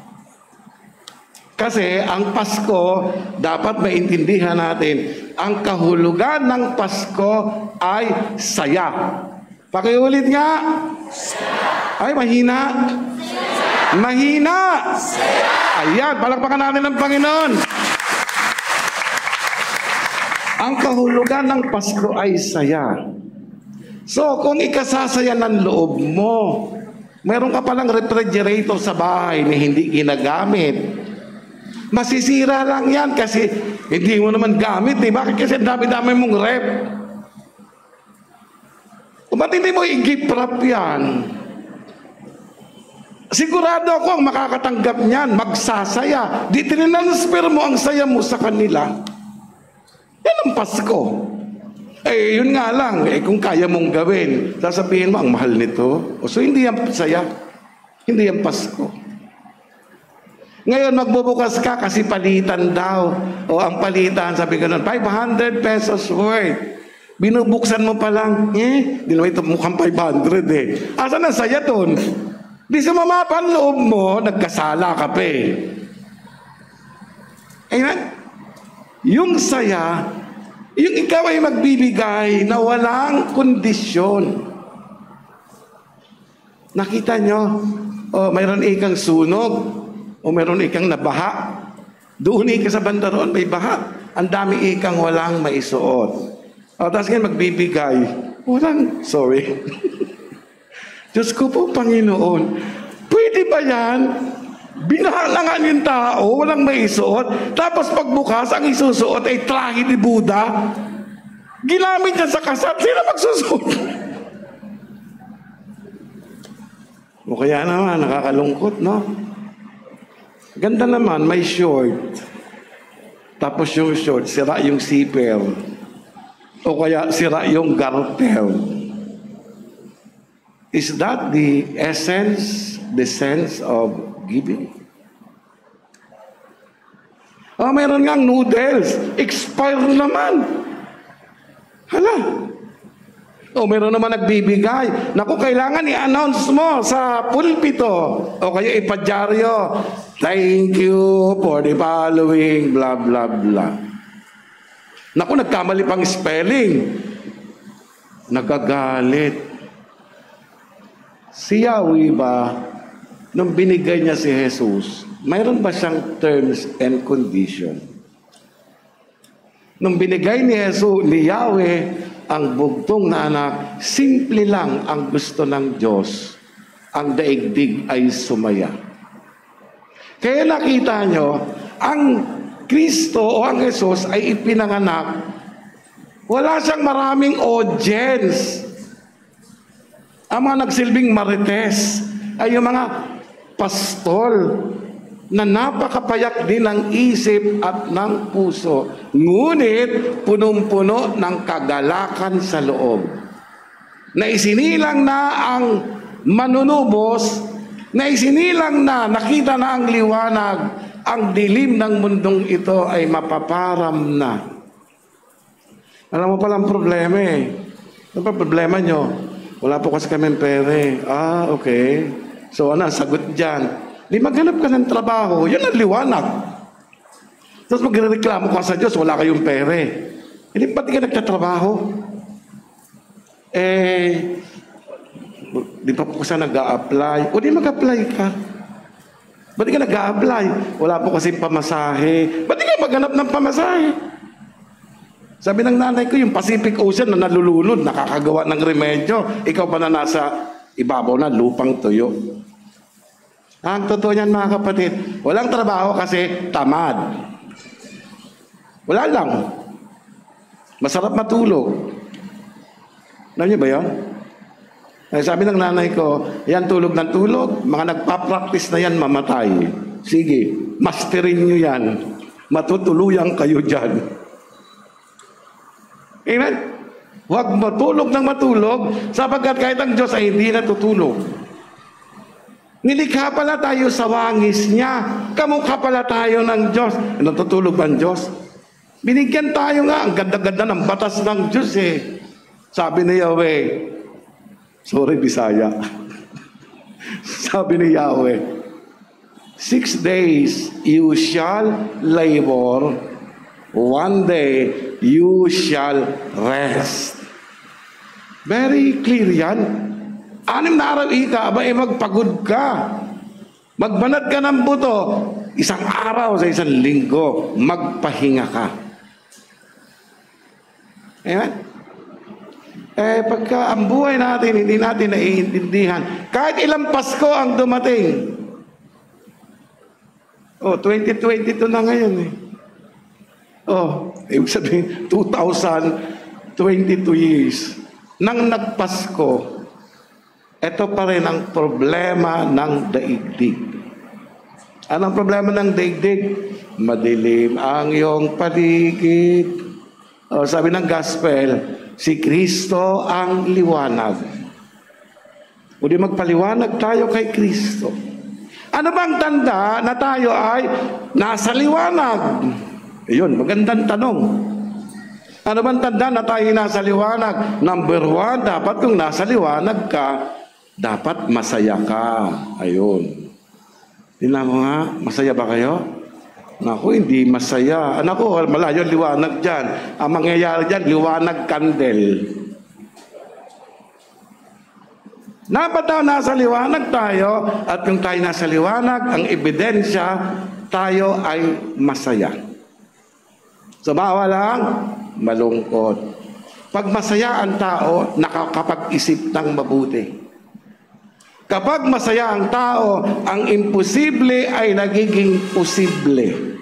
Kasi ang Pasko, dapat maintindihan natin, ang kahulugan ng Pasko ay saya. Pakiulit nga. Ay, mahina. Mahina. Ayan, palakpakan natin ng Panginoon. Ang kahulugan ng Pasko ay saya. So, kung ikasasaya ng loob mo, meron ka palang refrigerator sa bahay na hindi ginagamit, masisira lang yan kasi hindi mo naman gamit. Bakit? Kasi dami-dami mong rep. O ba't hindi mo i-gift wrap yan? Sigurado ako ang makakatanggap niyan, magsasaya. Di tinansfer mo ang saya mo sa kanila. Yan ang Pasko. Eh, yun nga lang, kung kaya mong gawin, sasabihin mo, ang mahal nito. So, hindi yan saya. Hindi yan Pasko. Ngayon, magbubukas ka kasi palitan daw. O ang palitan, sabi ko nun, 500 pesos worth. Binubuksan mo pa lang, di naman ito mukhang 500 eh. Asan ang saya dun? Di sumama pa ang loob mo, nagkasala ka pa eh. Amen? Yung saya, yung ikaw ay magbibigay na walang kondisyon. Nakita nyo, mayroon ikang sunog, o mayroon ikang nabaha. Doon ka sa banda roon, may baha. Ang dami ikang walang maisuot. Tapos ngayon magbibigay, walang, sorry. Diyos ko po, Panginoon, pwede ba yan? Binahalangan yung tao, walang maisuot. Tapos pagbukas, ang isusuot ay trahe ni Buddha. Ginamit niya sa kasal. Sino magsusuot? O kaya naman, nakakalungkot, no? Ganda naman, may short. Tapos yung short, sira yung zipper. O kaya sira yung garter. Is that the essence, the sense of giving? Mayroon ngang noodles. Expire naman. Hala. Meron naman nagbibigay. Naku, kailangan i-announce mo sa pulpito. O kaya ipadyaryo. Thank you for the following, blah, blah, blah. Naku, nagkamali pang spelling. Nagagalit. Si Yahweh ba, nung binigay niya si Jesus, mayroon ba siyang terms and condition? Nung binigay ni Jesus, ni Yahweh, ang bugtong na anak, simple lang ang gusto ng Diyos. Ang daigdig ay sumaya. Kaya nakita nyo, ang Kristo o ang Jesus ay ipinanganak. Wala siyang maraming audience. Ang mga nagsilbing marites ay yung mga pastol na napakapayak din ng isip at ng puso. Ngunit punong-puno ng kagalakan sa loob. Na isinilang na ang manunubos, na isinilang na nakita na ang liwanag, ang dilim ng mundong ito ay mapaparam na. Alam mo palang problema eh. Ano pa problema nyo? Wala po kasi kaming pere. Okay. So sagot dyan. Di maghanap ka ng trabaho, yun ang liwanag. Tapos magreklamo ka sa Diyos, wala kayong pere. Hindi ba't di ka nagtatrabaho? Di pa po kasi nag-a-apply. O di mag-apply ka. Ba't di ka nag-a-apply? Wala po kasing pamasahe. Ba't di ka maghanap ng pamasahe? Sabi ng nanay ko, yung Pacific Ocean na nalulunod, nakakagawa ng remedyo. Ikaw pa na nasa ibabaw na lupang tuyo. Ang totoo niyan mga kapatid, walang trabaho kasi tamad. Wala lang. Masarap matulog. Alam niyo ba yun? Sabi ng nanay ko, yan tulog ng tulog, mga nagpa-practice na yan mamatay. Sige, masterin niyo yan. Matutuluyan kayo dyan. Amen? Huwag matulog ng matulog sapagkat kahit ang Diyos ay hindi natutulog. Nilikha pala tayo sa wangis niya. Kamukha pala tayo ng Diyos. Natutulog ba ang Diyos? Binigyan tayo nga. Ang ganda-ganda ng batas ng Diyos eh. Sabi ni Yahweh, sorry Bisaya. Sabi ni Yahweh, 6 days you shall labor, 1 day you shall rest. Very clear yan. 6 na araw magpagod ka. Magbanat ka ng buto. 1 araw sa 1 linggo, magpahinga ka. Amen? Pagka ang buhay natin, hindi natin naiintindihan. Kahit ilang Pasko ang dumating. 2022 na ngayon eh. Ibig sabihin, 2022 years. Nang nagpasko, ito pa rin ang problema ng daigdig. Anong problema ng daigdig? Madilim ang iyong paligid. Sabi ng gospel, si Kristo ang liwanag. O di magpaliwanag tayo kay Kristo. Ano bang tanda na tayo ay nasa liwanag? Iyon, magandang tanong. Ano bang tanda na tayo nasa liwanag? Number 1, dapat kung nasa liwanag ka, dapat masaya ka. Ayun. Tingnan mo nga, masaya ba kayo? Naku, hindi masaya. Naku, malayo liwanag dyan. Ang mangyayari dyan, liwanag kandel. Dapat daw nasa liwanag tayo, at kung tayo nasa liwanag, ang ebidensya, tayo ay masaya. So, bawal lang, malungkot. Pag masaya ang tao, nakakapag-isip ng mabuti. Kapag masaya ang tao, ang imposible ay nagiging posible.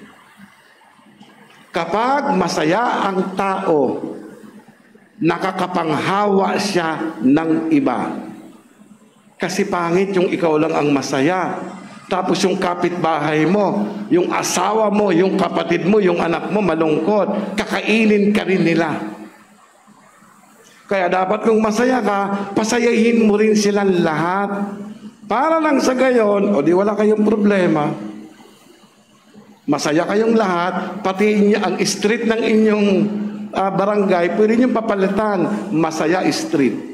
Kapag masaya ang tao, nakakapanghawa siya ng iba. Kasi pangit yung ikaw lang ang masaya. Tapos yung kapitbahay mo, yung asawa mo, yung kapatid mo, yung anak mo malungkot, kakainin ka rin nila. Kaya dapat kung masaya ka, pasayahin mo rin silang lahat. Para lang sa gayon, o di wala kayong problema. Masaya kayong lahat, pati ang street ng inyong barangay, pwede nyo papalitan, masaya street.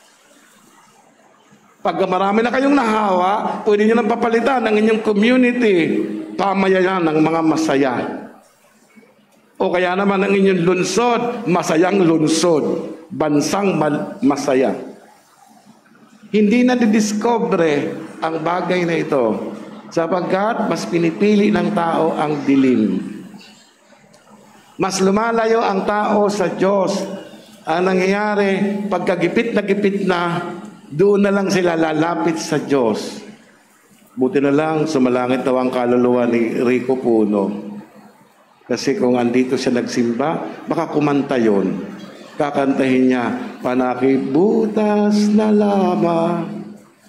Pag marami na kayong nahawa, pwede nyo nang papalitan ang inyong community, pamayayan ng mga masaya. O kaya naman ang inyong lunsod, masayang lunsod, bansang masaya. Hindi na didiscover ang bagay na ito sapagkat mas pinipili ng tao ang dilim. Mas lumalayo ang tao sa Diyos. Ang nangyayari, pagkagipit na, doon na lang sila lalapit sa Diyos. Buti na lang, sumalangit daw ang kaluluwa ni Rico Puno. Kasi kung andito siya nagsimba, baka kumanta yun. Kakantahin niya, panakibutas na lamang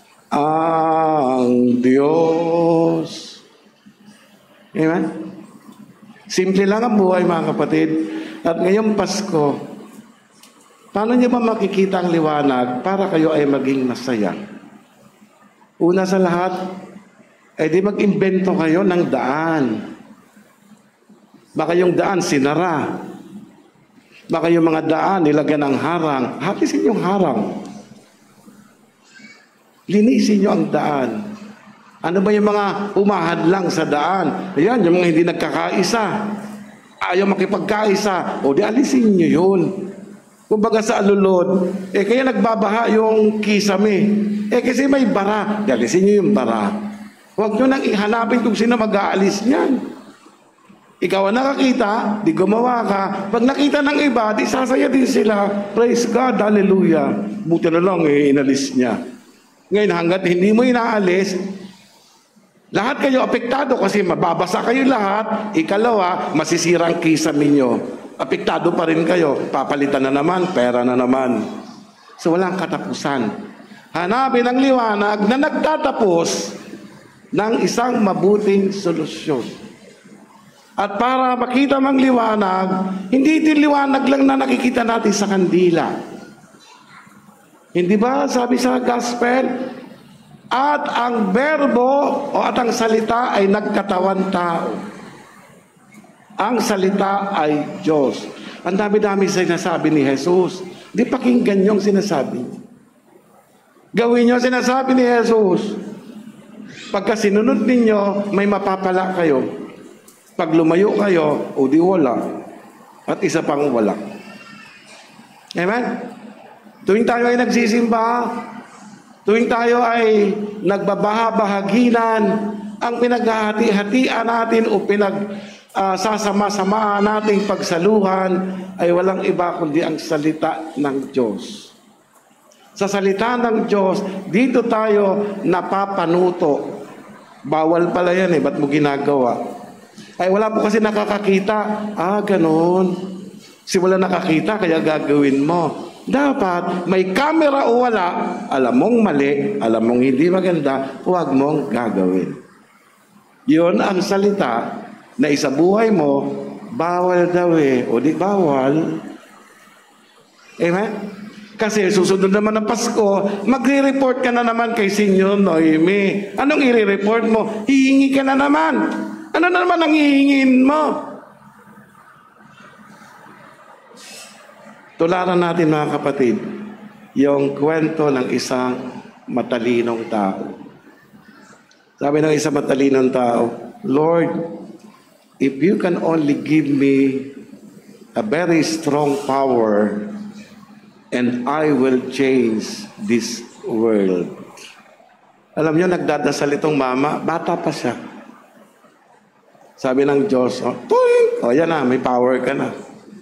ang Diyos. Amen? Simple lang ang buhay mga kapatid. At ngayong Pasko, paano niyo ba makikita ang liwanag para kayo ay maging masaya? Una sa lahat, Eh di mag-imbento kayo ng daan. Baka yung daan sinara. Baka yung mga daan nilagyan ng harang. Hatisin yung harang. Linisin nyo ang daan. Ano ba yung mga umahadlang sa daan? Ayan, yung mga hindi nagkakaisa. Ayaw makipagkaisa. O di alisin nyo yun. Kumbaga sa alulod, kaya nagbabaha yung kisame. Kasi may bara. Di alisin nyo yung bara. Huwag nyo nang ihanapin kung sino mag-aalis niyan. Ikaw ang nakakita, di gumawa ka. Pag nakita ng iba, di sasaya din sila. Praise God, hallelujah. Buti na lang, inalis niya. Ngayon, hanggat hindi mo inaalis, lahat kayo apektado kasi mababasa kayo lahat. Ikalawa, masisira ang kisame nyo. Apektado pa rin kayo. Papalitan na naman, pera na naman. So, walang katapusan. Hanapin ang liwanag na nagtatapos ng isang mabuting solusyon. At para makita mang liwanag, hindi din liwanag lang na nakikita natin sa kandila. Hindi ba sabi sa gospel, at ang berbo o at ang salita ay nagkatawan tao. Ang salita ay Diyos. Ang dami-dami sinasabi ni Jesus. Di pakinggan yung sinasabi. Gawin nyo sinasabi ni Jesus. Pagka sinunod ninyo, may mapapala kayo. Pag lumayo kayo, o di wala. At isa pang wala. Amen? Tuwing tayo ay nagsisimba, tuwing tayo ay nagbabahabahaginan, ang pinaghahati-hatian natin o sasama-samaan nating pagsaluhan ay walang iba kundi ang salita ng Diyos. Sa salita ng Diyos, dito tayo napapanuto. Bawal pala yan ba't mo ginagawa? Ay wala po kasi nakakakita. Ganon. Simula nakakita, kaya gagawin mo. Dapat may camera o wala, alam mong mali, alam mong hindi maganda, huwag mong gagawin. Yun ang salita na isabuhay mo, bawal daw o di bawal. Amen? Kasi susunod naman ng Pasko, magre-report ka na naman kay Señor Noemi. Anong i-report mo? Hihingi ka na naman. Ano na naman ang hihingin mo? Tularan natin mga kapatid, yung kwento ng isang matalinong tao. Sabi ng isang matalinong tao, Lord, if you can only give me a very strong power, and I will change this world. Alam niyo, nagdadasal itong mama, bata pa siya. Sabi ng Diyos, yan na, may power ka na.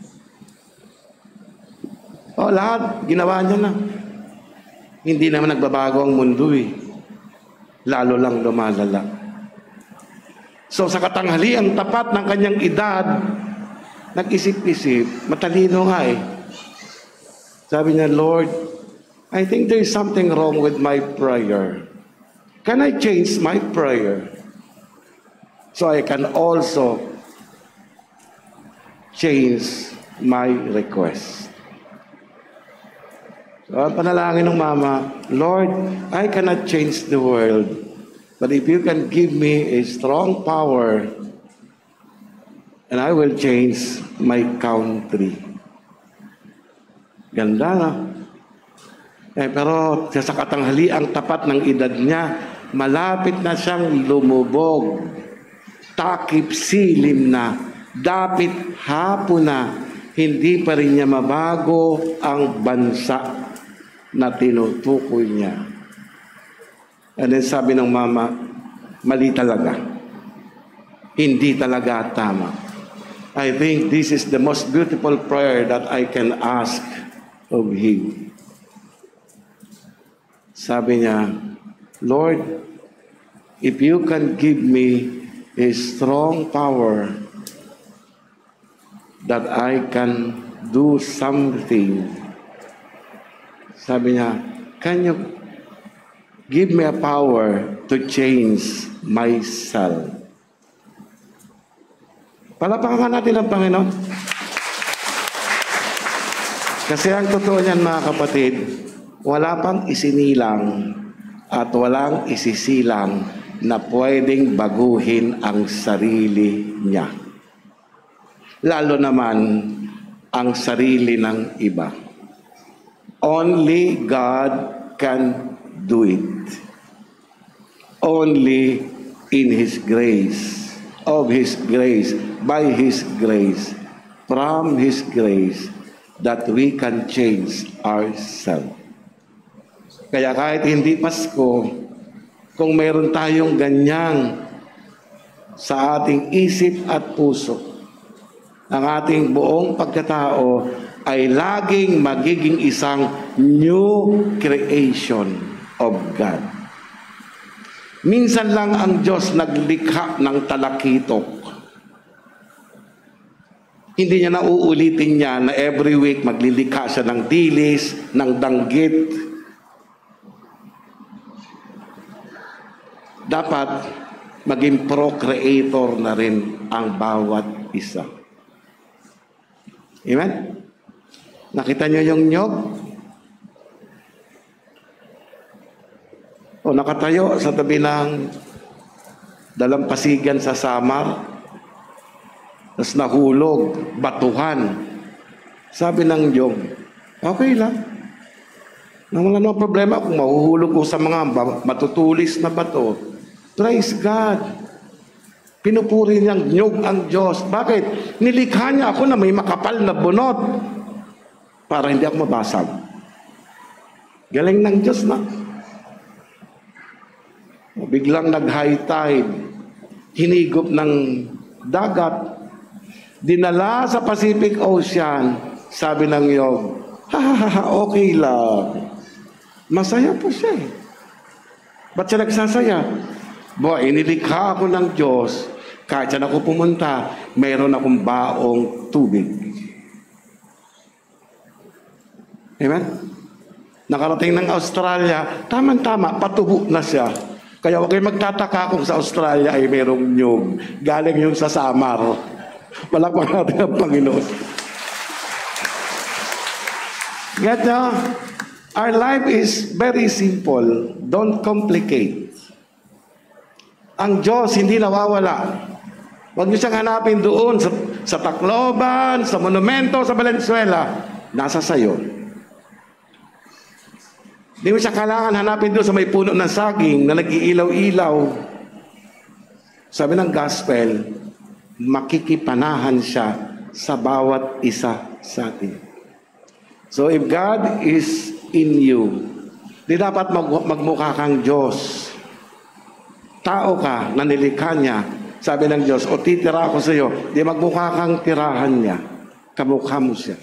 Lahat, ginawa niya na. Hindi naman nagbabago ang mundo lalo lang lumalala. So sa katanghaliang tapat ng kanyang edad, nag-isip-isip, matalino nga Sabi niya, Lord, I think there is something wrong with my prayer. Can I change my prayer? So I can also change my request. So ang panalangin ng mama, Lord, I cannot change the world, but if you can give me a strong power, and I will change my country. Ganda na. Pero sa katanghaliang tapat ng edad niya, malapit na siyang lumubog. Takip silim na. Dapit hapon na. Hindi pa rin niya mabago ang bansa na tinutukoy niya. And then sabi ng mama, mali talaga. Hindi talaga tama. I think this is the most beautiful prayer that I can ask of Him. Sabi niya, Lord, if you can give me a strong power that I can do something. Sabi niya, can you give me a power to change myself? Palapakan natin ang Panginoon. Kasi ang totoo niyan mga kapatid, wala pang isinilang at walang isisilang na pwedeng baguhin ang sarili niya. Lalo naman ang sarili ng iba. Only God can do it. Only in His grace, of His grace, by His grace, from His grace, that we can change ourselves. Kaya kahit hindi Pasko, kung meron tayong ganyang sa ating isip at puso, ang ating buong pagkatao ay laging magiging isang new creation of God. Minsan lang ang Diyos naglikha ng talakitok. Hindi niya nauulitin niya na every week maglilikha siya ng dilis, ng danggit. Dapat maging procreator na rin ang bawat isa. Amen? Nakita niyo yung nyog? O nakatayo sa tabi ng dalampasigan sa Samar, tapos nahulog, batuhan. Sabi ng nyog, okay lang. Wala namang problema kung mahuhulog ko sa mga matutulis na bato. Praise God. Pinupuri niyang nyog ang Diyos. Bakit? Nilikha niya ako na may makapal na bunot para hindi ako mabasag. Galing ng Diyos na. Biglang nag-high tide, hinigop ng dagat, dinala sa Pacific Ocean, sabi ng nyog, okay lang. Masaya po siya eh. Ba't siya nagsasaya? Inilikha ako ng Diyos, kahit saan ako pumunta, mayroon akong baong tubig. Amen? Nakarating ng Australia, tama-tama, patuho na siya. Kaya huwag kayong magtataka kung sa Australia ay mayroong nyog. Galing yung sa Samar. Palakpakan natin ang Panginoon. Get nyo? Our life is very simple. Don't complicate. Ang Diyos hindi nawawala. Huwag niyo siyang hanapin doon sa Tacloban, sa monumento, sa Valenzuela. Nasa sayo. Hindi mo siya kailangan hanapin doon sa may puno ng saging na nag-iilaw-ilaw. Sabi ng gospel, makikipanahan siya sa bawat isa sa atin. So if God is in you, di dapat magmukha kang Diyos. Tao ka na nilikha niya. Sabi ng Diyos, o titira ako sa iyo, di magmukha kang tirahan niya. Kamukha mo siya.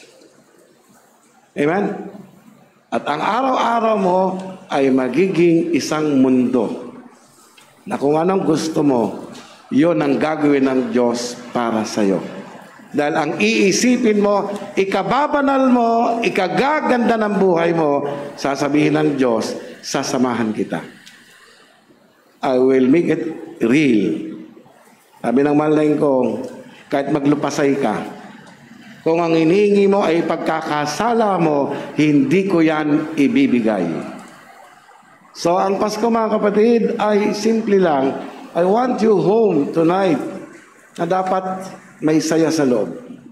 Amen? At ang araw-araw mo ay magiging isang mundo na kung anong gusto mo, yun ang gagawin ng Diyos para sa iyo. Dahil ang iisipin mo, ikababanal mo, ikagaganda ng buhay mo, sasabihin ng Diyos, sasamahan kita. I will make it real. Sabi ng malaking ko, kahit maglupasay ka, kung ang hinihingi mo ay pagkakasala mo, hindi ko yan ibibigay. So ang Pasko mga kapatid ay simple lang, I want you home tonight na dapat may saya sa loob.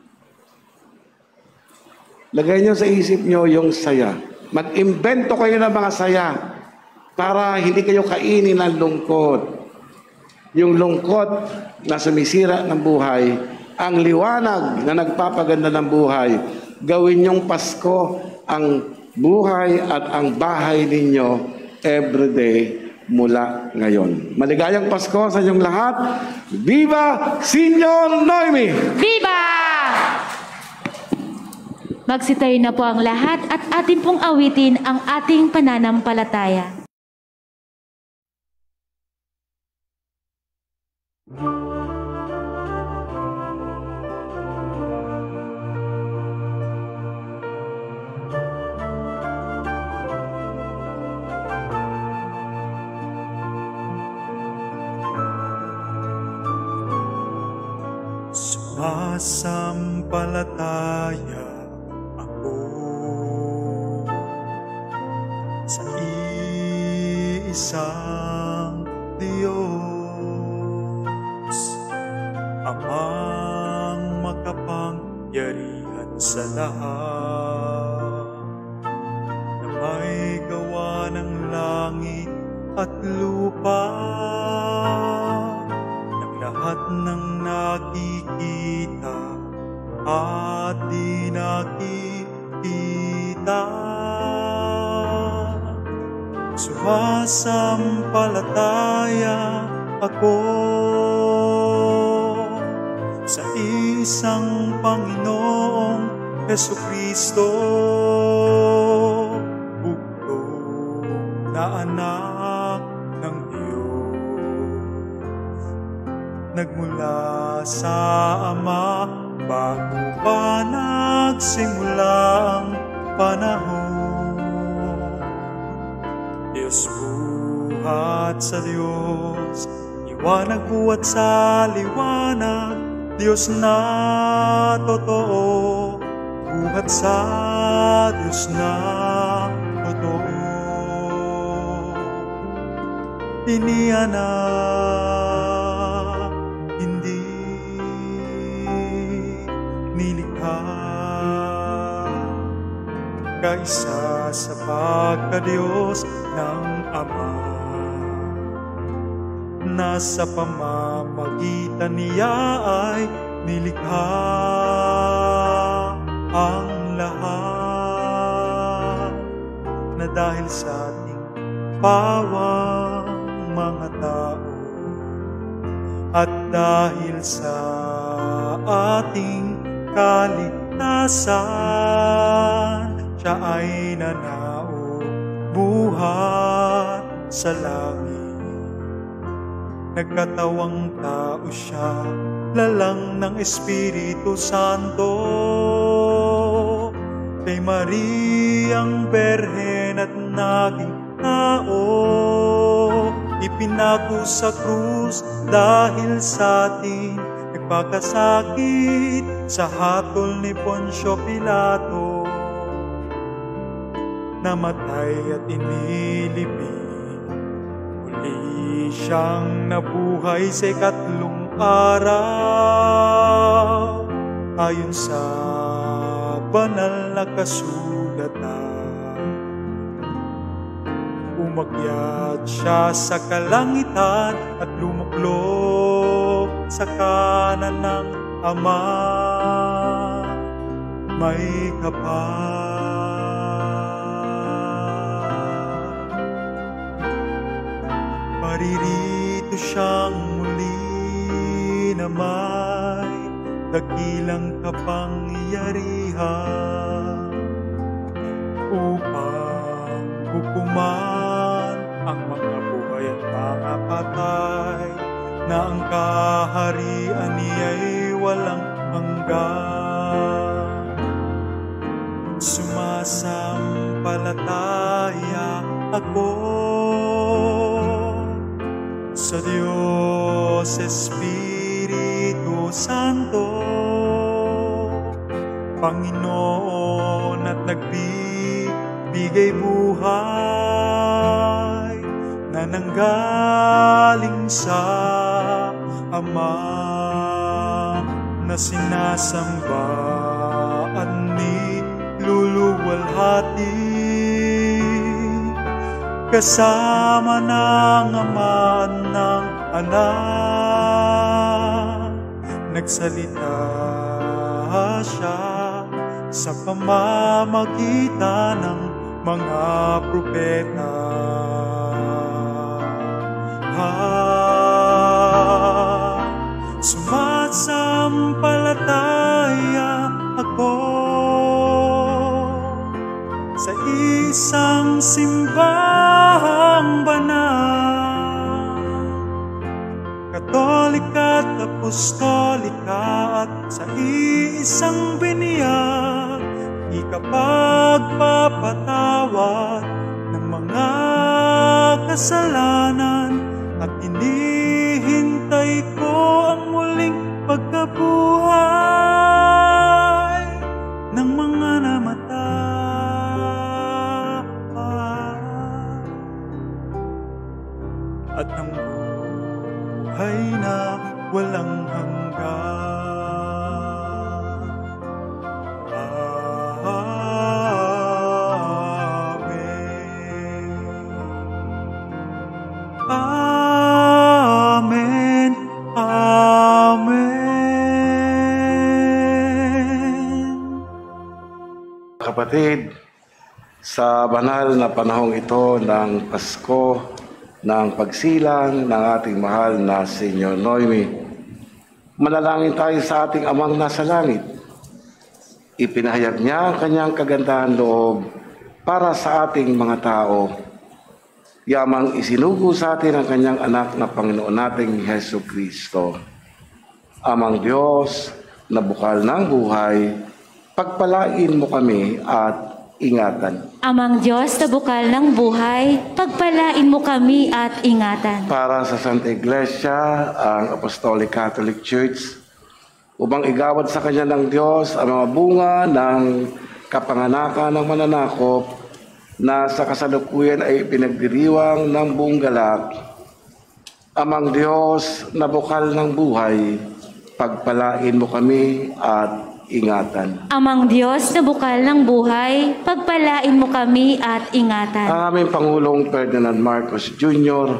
Lagay nyo sa isip nyo yung saya. Mag-imbento kayo ng mga saya para hindi kayo kainin ng lungkot. Yung lungkot na sumisira ng buhay, ang liwanag na nagpapaganda ng buhay, gawin nyong Pasko ang buhay at ang bahay ninyo everyday mula ngayon. Maligayang Pasko sa inyong lahat. Viva Señor Noemi! Viva! Magsitayo na po ang lahat at atin pong awitin ang ating pananampalataya. Sumasampalataya ako sa iisang Diyos, amang makapangyarihan sa lahat, na may gawa ng langit at lupa, ng lahat ng nakikita at di nakikita. Sumasampalataya ako sa isang Panginoong Jesucristo, bugtong na anak ng Diyos, nagmula sa Ama bago pa nagsimula ang panahon. Diyos buhat sa Diyos, liwanag buhat sa liwanag, Diyos na totoo, buhat sa Diyos na totoo. Inianak, hindi nilikha, kaisa sa pagkadiyos ng Ama. Nasa pamamagitan niya ay nilikha ang lahat, na dahil sa ating pawang mga tao at dahil sa ating kaligtasan, siya ay nanao buhat sa langit. Nagkatawang tao siya, lalang ng Espiritu Santo, kay Mariang Berhen at naging tao, ipinako sa krus dahil sa atin, nagpakasakit sa hatol ni Poncio Pilato, namatay at inilibing. Muli siyang nabuhay sa ikatlong araw, ayon sa banal na kasulatan. Umakyat siya sa kalangitan at lumuklok sa kanan ng Ama. May kapal, paririto siyang muli na may dakilang kapangyarihan, upang hukuman ang mga buhay at mga patay, na ang kaharian niya'y walang hanggan. Sumasampalataya ako sa Diyos Espiritu Santo, Panginoon at nagbibigay buhay, na nanggaling sa Ama, na sinasamba at niluluwalhati, kasama ng Ama at ng Anak. Nagsalita siya sa pamamagitan ng mga propeta. Sumasampalataya ako sa isang simbahang banal, Katolika at Apostolika, at sa isang biniyag, ikapagpapatawad ng mga kasalanan, at hinihintay ko ang muling pagkabuhay ng mga namatay, at ng buhay na walang hanggan. kapatid, sa banal na panahong ito ng Pasko, ng pagsilang ng ating mahal na Señor Noemi, manalangin tayo sa ating Amang nasa langit. Ipinahayag niya ang kanyang kagandahan loob para sa ating mga tao. Yamang isinugo sa atin ang kanyang anak na Panginoon nating Heso Kristo. Amang Diyos na bukal ng buhay, pagpalain mo kami at ingatan. Amang Diyos na bukal ng buhay, pagpalain mo kami at ingatan. Para sa Santa Iglesia, ang Apostolic Catholic Church, upang igawad sa kanya ng Diyos ang mga bunga ng kapanganakan ng mananakop na sa kasalukuyan ay pinagdiriwang ng buong galak. Amang Diyos na bukal ng buhay, pagpalain mo kami at ingatan. Amang Diyos na bukal ng buhay, pagpalain mo kami at ingatan. Ang aming Pangulong Ferdinand Marcos Jr.,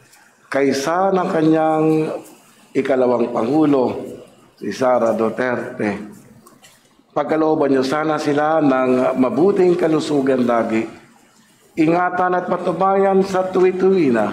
kaysa ng kanyang ikalawang Pangulo, si Sara Duterte, pagkalooban niyo sana sila ng mabuting kalusugan lagi. Ingatan at patubayan sa tuwi-tuwi na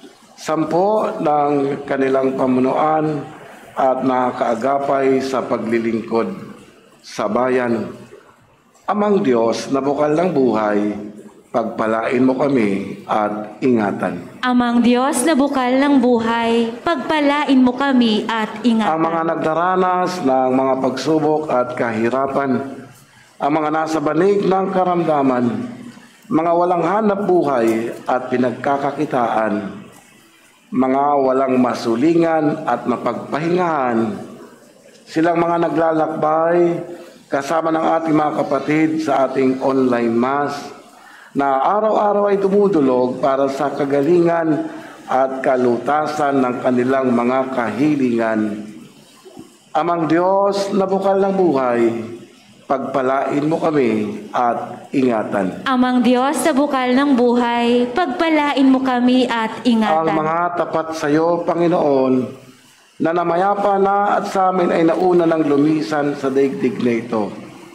sampo ng kanilang pamunuan at nakakaagapay sa paglilingkod sa bayan. Amang Diyos na bukal ng buhay, pagpalain mo kami at ingatan. Amang Diyos na bukal ng buhay, pagpalain mo kami at ingatan. Ang mga nagdaranas ng mga pagsubok at kahirapan, ang mga nasa banig ng karamdaman, mga walang hanap buhay at pinagkakakitaan, mga walang masulingan at mapagpahingahan, silang mga naglalakbay kasama ng ating mga kapatid sa ating online mass na araw-araw ay dumudulog para sa kagalingan at kalutasan ng kanilang mga kahilingan. Amang Diyos na bukal ng buhay, pagpalain mo kami at ingatan. Amang Diyos na bukal ng buhay, pagpalain mo kami at ingatan. Ang mga tapat sa iyo, Panginoon, na namayapa na at sa amin ay nauna ng lumisan sa daigdig na ito.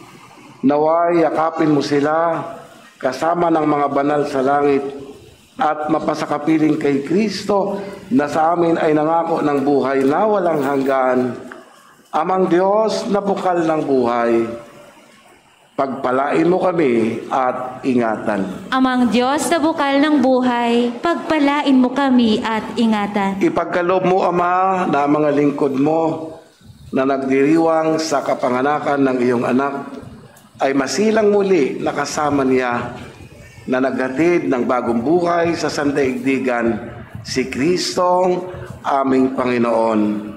Naway yakapin mo sila kasama ng mga banal sa langit at mapasakapiling kay Kristo na sa amin ay nangako ng buhay na walang hanggan. Amang Diyos na bukal ng buhay, pagpalain mo kami at ingatan. Amang Diyos na bukal ng buhay, pagpalain mo kami at ingatan. Ipagkaloob mo, Ama, na mga lingkod mo na nagdiriwang sa kapanganakan ng iyong anak ay masilang muli nakasama niya na naghatid ng bagong buhay sa sandaigdigan, si Kristong aming Panginoon.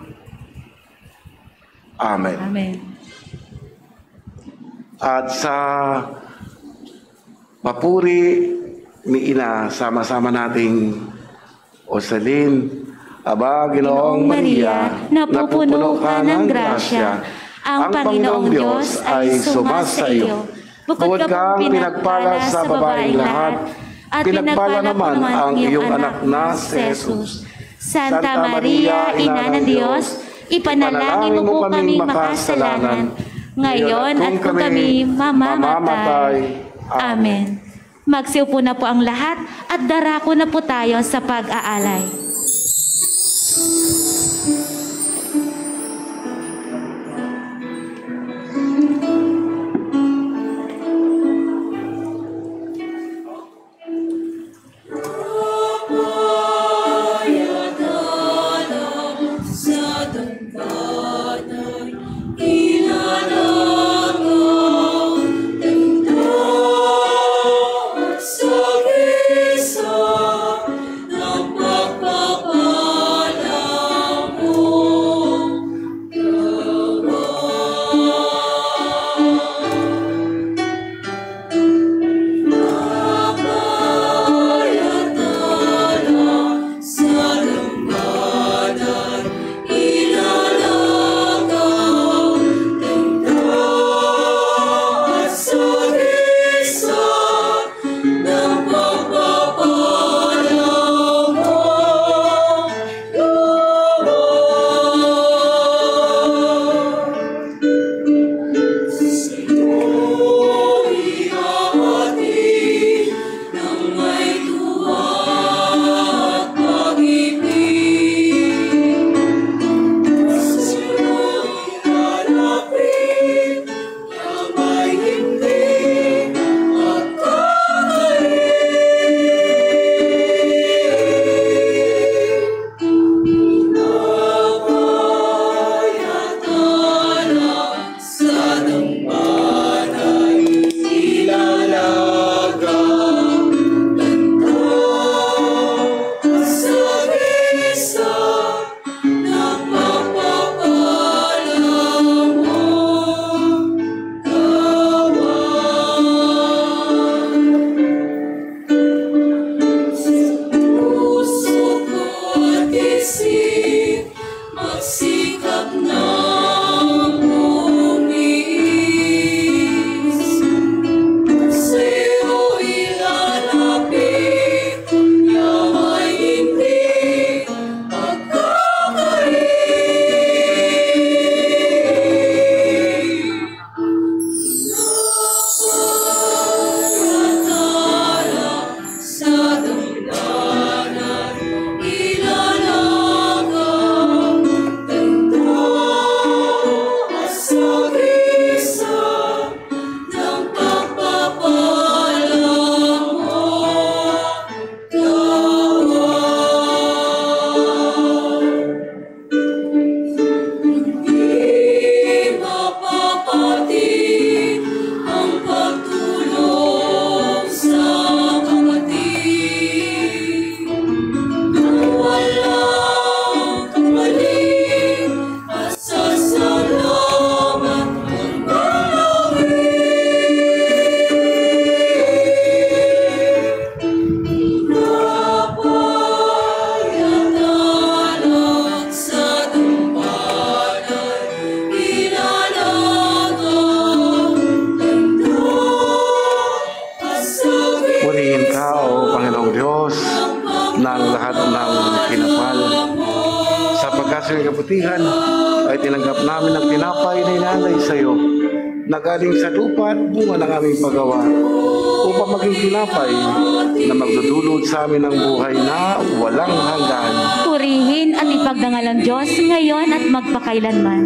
Amen. Amen. At sa papuri ni Ina, sama-sama nating osalin, Aba, Ginoong Maria, napupuno ka ng grasya, ang Panginoong Diyos ay sumasa iyo. Bukod kang pinagpala sa babaeng lahat, at pinagpala naman ang iyong anak na si Jesus. Santa Maria, Ina ng Diyos, ipanalangin mo po kami makasalanan, ngayon at kung kami mamamatay. Amen. Magsiupo na po ang lahat at darako na po tayo sa pag-aalay. Sa ng pagpapala kabutihan, ay tinanggap namin ang tinapay na inalay sa iyo, na galing sa lupa at bunga ng aming paggawa, upang maging tinapay na magdudulot sa amin ng buhay na walang hanggan. Purihin at ipagdangal ang Diyos ngayon at magpakailanman.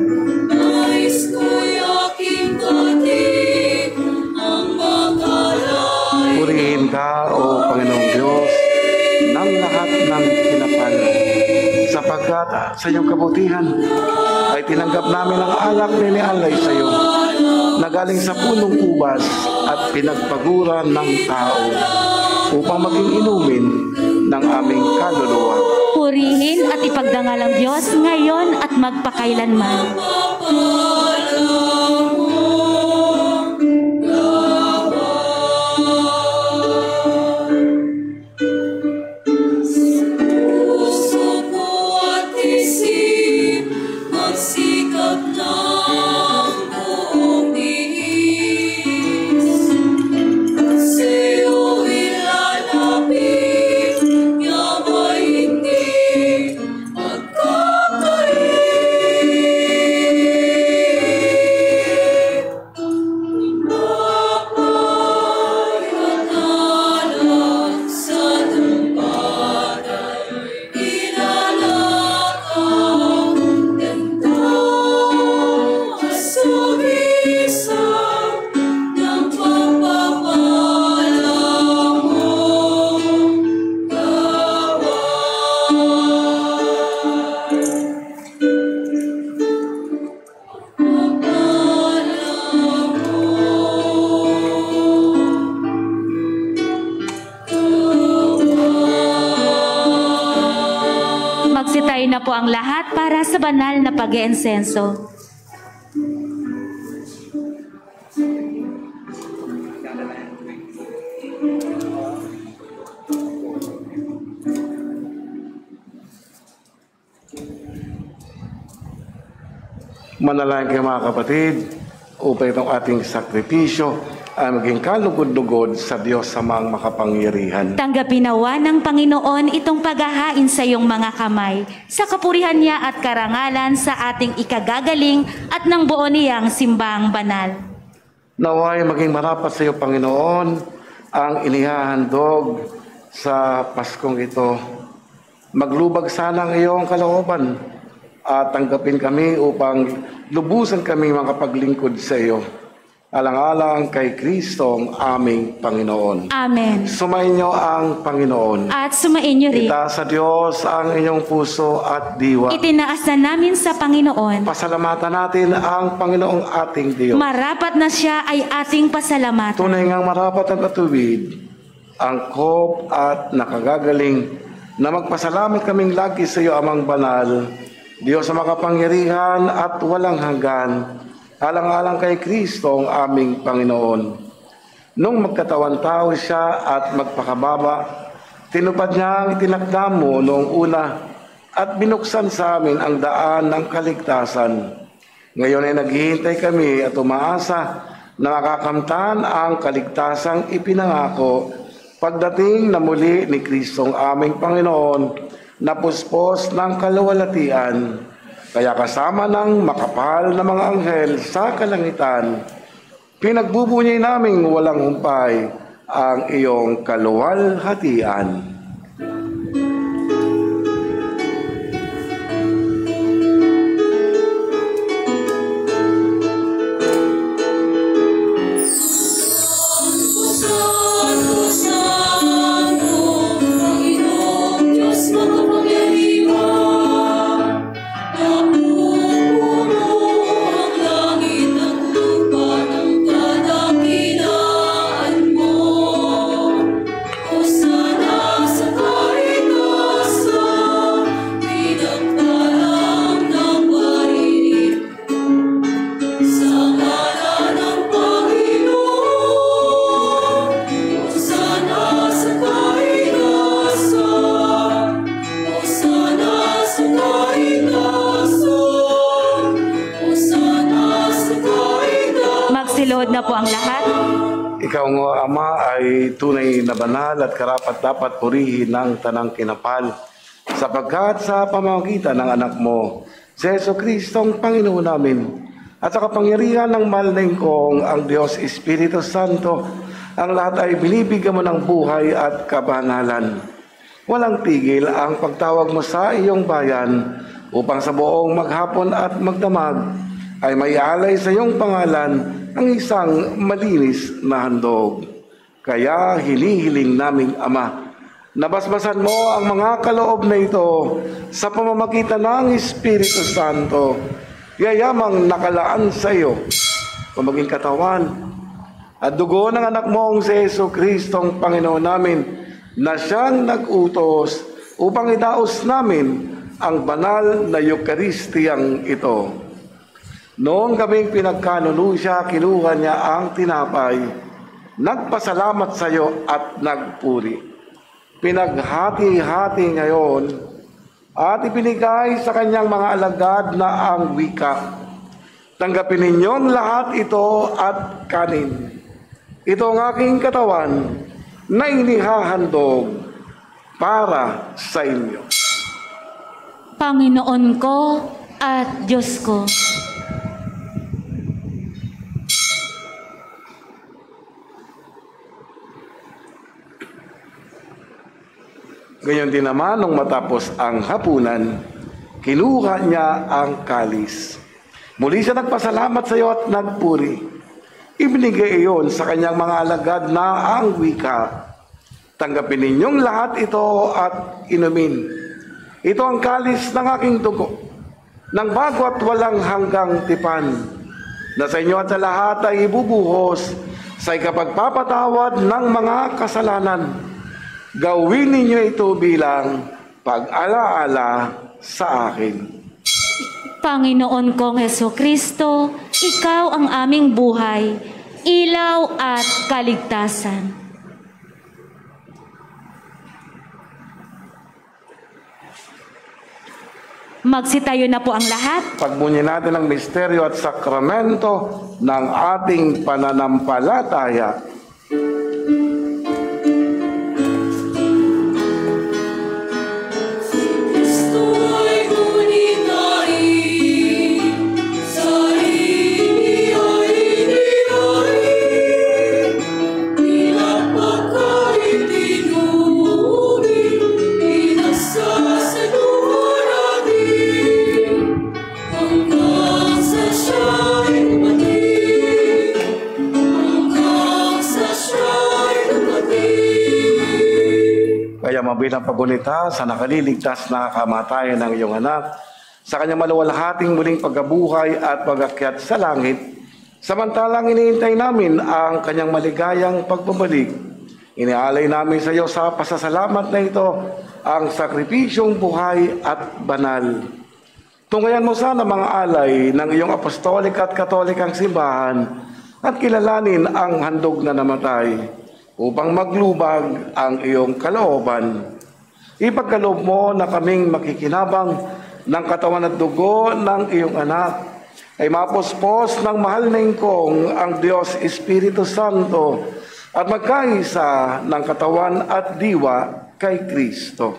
Purihin ka, O Panginoong Diyos, ng lahat ng kinapal, sapagkat sa iyong kabutihan ay tinanggap namin ang alak na inialay sa iyo, na galing sa punong ubas at pinagpaguran ng tao, upang maging inumin ng aming kaluluwa. Purihin at ipagdangal ang Diyos ngayon at magpakailanman. Magsitayo na po ang lahat para sa banal na pag-iinsenso. Manalangin kayo mga kapatid, upang itong ating sakripisyo ay maging kalugod-lugod sa Diyos sa mga makapangyarihan. Tanggapin nawa ng Panginoon itong paghahain sa iyong mga kamay, sa kapurihan niya at karangalan sa ating ikagagaling at ng buo niyang simbang banal. Naway maging marapat sa iyo, Panginoon, ang inihahandog sa Paskong ito. Maglubag sana ang iyong kalooban at tanggapin kami upang lubusan kami makapaglingkod sa iyo. Alang-alang kay Kristong aming Panginoon. Amen. Sumainyo ang Panginoon. At sumainyo rin. Itaas sa Diyos ang inyong puso at diwa. Itinaas na namin sa Panginoon. Pasalamatan natin ang Panginoong ating Diyos. Marapat na siya ay ating pasalamatan. Tunay ngang marapat at matuwid, angkop at nakagagaling, na magpasalamat kaming lagi sa iyo, Amang Banal, Diyos sa makapangyarihan at walang hanggan, alang-alang kay Kristo ang aming Panginoon. Nung magkatawan tao siya at magpakababa, tinupad niya ang itinakda mo noong una at binuksan sa amin ang daan ng kaligtasan. Ngayon ay naghihintay kami at umaasa na makakamtan ang kaligtasang ipinangako pagdating na muli ni Kristo ang aming Panginoon na puspos ng kaluwalhatian. Kaya kasama ng makapal na mga anghel sa kalangitan, pinagbubunyay naming walang humpay ang iyong kaluwalhatian. Magsilod na po ang lahat. Ikaw nga, Ama, ay tunay na banal at karapat-dapat purihin ng tanang kinapal, sapagkat sa pamamagitan ng anak mo, si Jesucristong Panginoon namin, at sa kapangyarihan ng mahal na Ingkong, ang Diyos Espiritu Santo, ang lahat ay binibigyan mo ng buhay at kabanalan. Walang tigil ang pagtawag mo sa iyong bayan upang sa buong maghapon at magdamag ay may alay sa iyong pangalan ang isang malinis na handog. Kaya hinihiling naming Ama, nabasbasan mo ang mga kaloob na ito sa pamamagitan ng Espiritu Santo, yayamang nakalaan sa iyo kung maging katawan at dugo ng anak mong si Jesucristong Panginoon namin na siyang nag-utos upang idaos namin ang banal na Eukaristiyang ito. Noong kaming pinagkanuno siya, kinuha niya ang tinapay, nagpasalamat sa iyo at nagpuri. Pinaghati-hati ngayon at ibinigay sa kanyang mga alagad na ang wika. Tanggapin ninyong lahat ito at kanin. Ito ang aking katawan na inihahandog para sa inyo. Panginoon ko at Diyos ko, gayon din naman, nung matapos ang hapunan, kinuha niya ang kalis. Muli siya nagpasalamat sa iyo at nagpuri. Ibinigay iyon sa kanyang mga alagad na ang wika. Tanggapin ninyong lahat ito at inumin. Ito ang kalis ng aking dugo, ng bago at walang hanggang tipan, na sa inyo at sa lahat ay ibubuhos sa ikapagpapatawad ng mga kasalanan. Gawin ninyo ito bilang pag-alaala sa akin. Panginoon kong Jesucristo, ikaw ang aming buhay, ilaw at kaligtasan. Magsitayo na po ang lahat. Pagbunyin natin ang misteryo at sakramento ng ating pananampalataya. Mabilang pagunita sa nakaliligtas na kamatayan ng iyong anak, sa kanyang maluwalhating muling pagkabuhay at pag-akyat sa langit, samantalang iniintay namin ang kanyang maligayang pagbabalik. Inialay namin sa iyo sa pasasalamat na ito ang sakripisyong buhay at banal. Tunghayan mo sana mga alay ng iyong Apostolic at Katolikang simbahan at kilalanin ang handog na namatay upang maglubag ang iyong kalooban. Ipagkaloob mo na kaming makikinabang ng katawan at dugo ng iyong anak, ay mapuspos ng mahal na Ingkong ang Diyos Espiritu Santo at magkaisa ng katawan at diwa kay Kristo.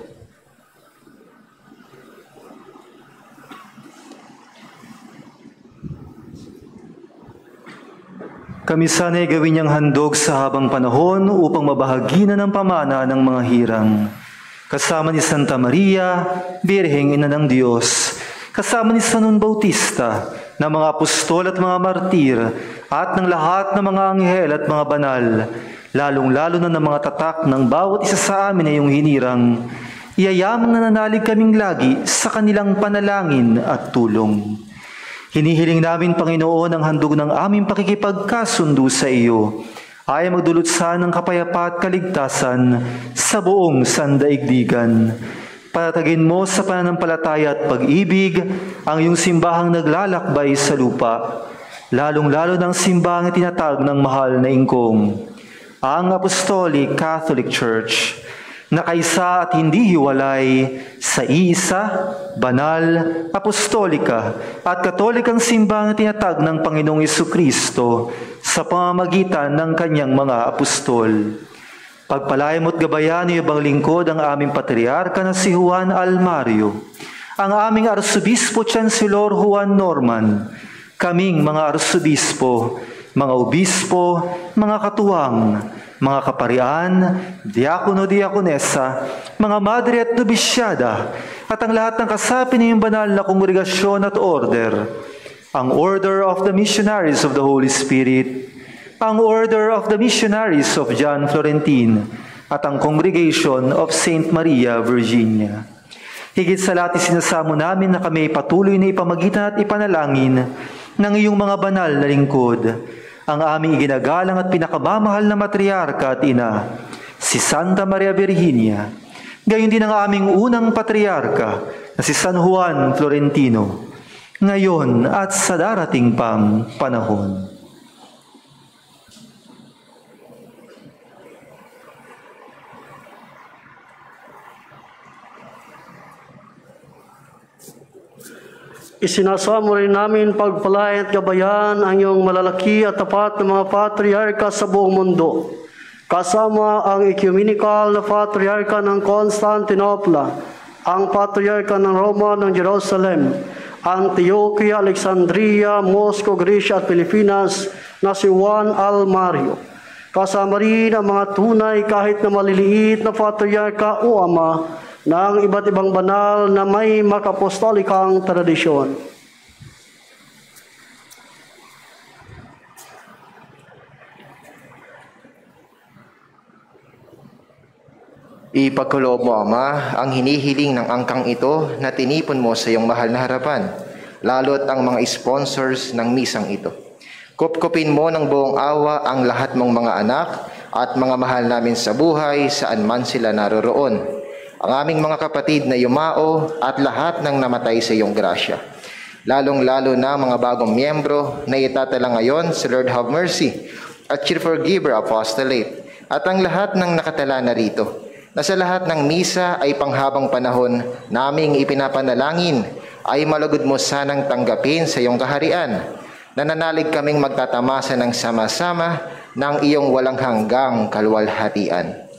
Kami sana'y gawin niyang handog sa habang panahon upang mabahagi na ng pamana ng mga hirang. Kasama ni Santa Maria, Birheng Ina ng Diyos, kasama ni San Juan Bautista, ng mga apostol at mga martir, at ng lahat ng mga anghel at mga banal, lalong-lalo na ng mga tatak ng bawat isa sa amin na iyong hinirang, iyayamang nananalig kaming lagi sa kanilang panalangin at tulong. Hinihiling namin, Panginoon, ang handog ng aming pakikipagkasundo sa iyo, ay magdulot sa ng kapayapa at kaligtasan sa buong sandaigdigan. Patatagin mo sa pananampalataya at pag-ibig ang iyong simbahang naglalakbay sa lupa, lalong-lalo ng simbahang itinatag ng mahal na Ingkong, ang Apostolic Catholic Church, na kaisa at hindi hiwalay sa iisa, banal, apostolika at katolikang simbahang tinatag ng Panginoong Jesucristo sa pamamagitan ng kanyang mga apostol. Pagpalain mo't gabayan niyo bang lingkod ang aming Patriarka na si Juan Almario, ang aming Arsobispo Chancellor Juan Norman, kaming mga Arsobispo, mga Obispo, mga Katuwang, mga Kaparian, Diakono, Diakonesa, mga Madre at Nobisyada, at ang lahat ng kasapi ng banal na kongregasyon at order, ang Order of the Missionaries of the Holy Spirit, ang Order of the Missionaries of John Florentine, at ang Congregation of Saint Maria, Virginia. Higit sa lahat isinasamo namin na kami patuloy na ipamagitan at ipanalangin ng iyong mga banal na lingkod, ang aming iginagalang at pinakamamahal na matriarka at ina, si Santa Maria Virginia, gayon din ang aming unang patriarka na si San Juan Florentino, ngayon at sa darating pang panahon. Isinasamo rin namin pagpalain at gabayan ang iyong malalaki at tapat na mga patriarka sa buong mundo. Kasama ang ecumenical na patriarka ng Constantinople, ang patriarka ng Roma ng Jerusalem, Antioquia, Alexandria, Moscow, Grecia at Pilipinas na si Juan Almario. Kasama rin ang mga tunay kahit na maliliit na patriarka o ama ng iba't ibang banal na may makapostolikang tradisyon. Ipagkaloob mo, Ama, ang hinihiling ng angkang ito na tinipon mo sa iyong mahal na harapan, lalo't ang mga sponsors ng misang ito. Kupkupin mo ng buong awa ang lahat mong mga anak at mga mahal namin sa buhay saan man sila naroroon. Ang aming mga kapatid na yumao at lahat ng namatay sa iyong grasya. Lalong-lalo na mga bagong miyembro na itatala ngayon sa Lord Have Mercy at Chief Forgiver Apostolate at ang lahat ng nakatala na rito, na sa lahat ng misa ay panghabang panahon naming ipinapanalangin ay malugod mo sanang tanggapin sa iyong kaharian. Nananalig kaming magtatamasa ng sama-sama ng iyong walang hanggang kaluwalhatian.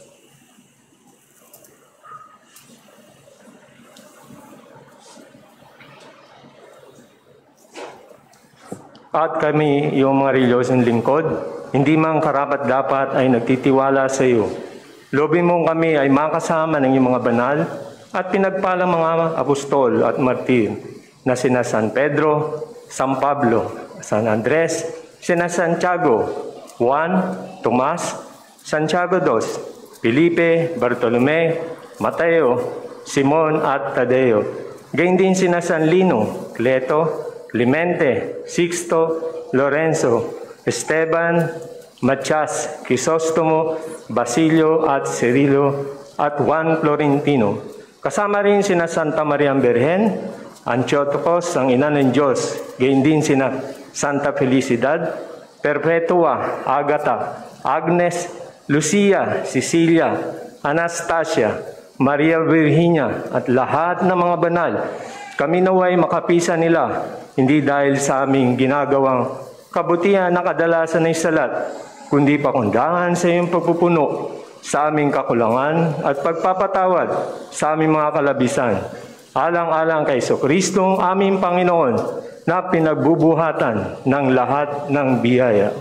At kami, iyong mga relyosyong lingkod, hindi man karapat dapat ay nagtitiwala sa iyo. Lobin mong kami ay makasama ng iyong mga banal at pinagpalang mga apostol at martir na sina San Pedro, San Pablo, San Andres, sina Santiago, Juan, Tomas, Santiago II, Felipe, Bartolome, Mateo, Simon at Tadeo. Gayun din sina San Lino, Cleto, Clemente, Sixto, Lorenzo, Esteban, Matias, Crisostomo, Basilio at Cirilo at Juan Florentino. Kasama rin sina Santa Maria Birhen, Antiochos ang ina ng Diyos, gayon din sina Santa Felicidad, Perpetua, Agata, Agnes, Lucia, Cecilia, Anastasia, Maria Virginia at lahat ng mga banal. Kami naway makapisa nila, hindi dahil sa aming ginagawang kabutihan na kadalasan ay salat, kundi pakundangan sa iyong pagpupuno sa aming kakulangan at pagpapatawad sa aming mga kalabisan. Alang-alang kay Jesucristo aming Panginoon na pinagbubuhatan ng lahat ng biyaya.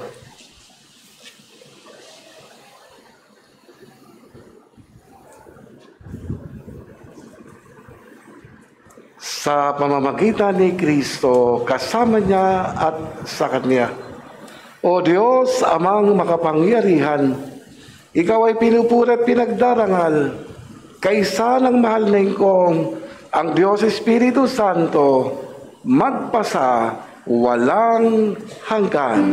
Sa pamamagitan ni Kristo, kasama niya at sa Kanya. O Diyos, amang makapangyarihan, ikaw ay pinupuri at pinagdarangal, kaysa ng mahal na ingkong, ang Diyos Espiritu Santo, magpasa walang hanggan.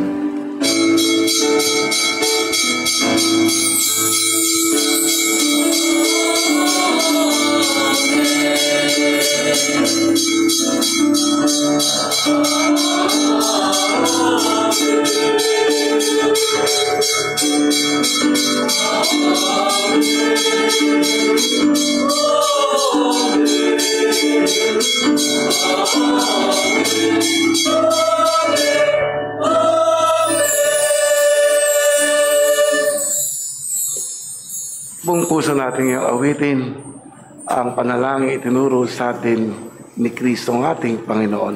Buong puso natin yung awitin ang panalangin itinuro sa atin ni Kristo ang ating Panginoon.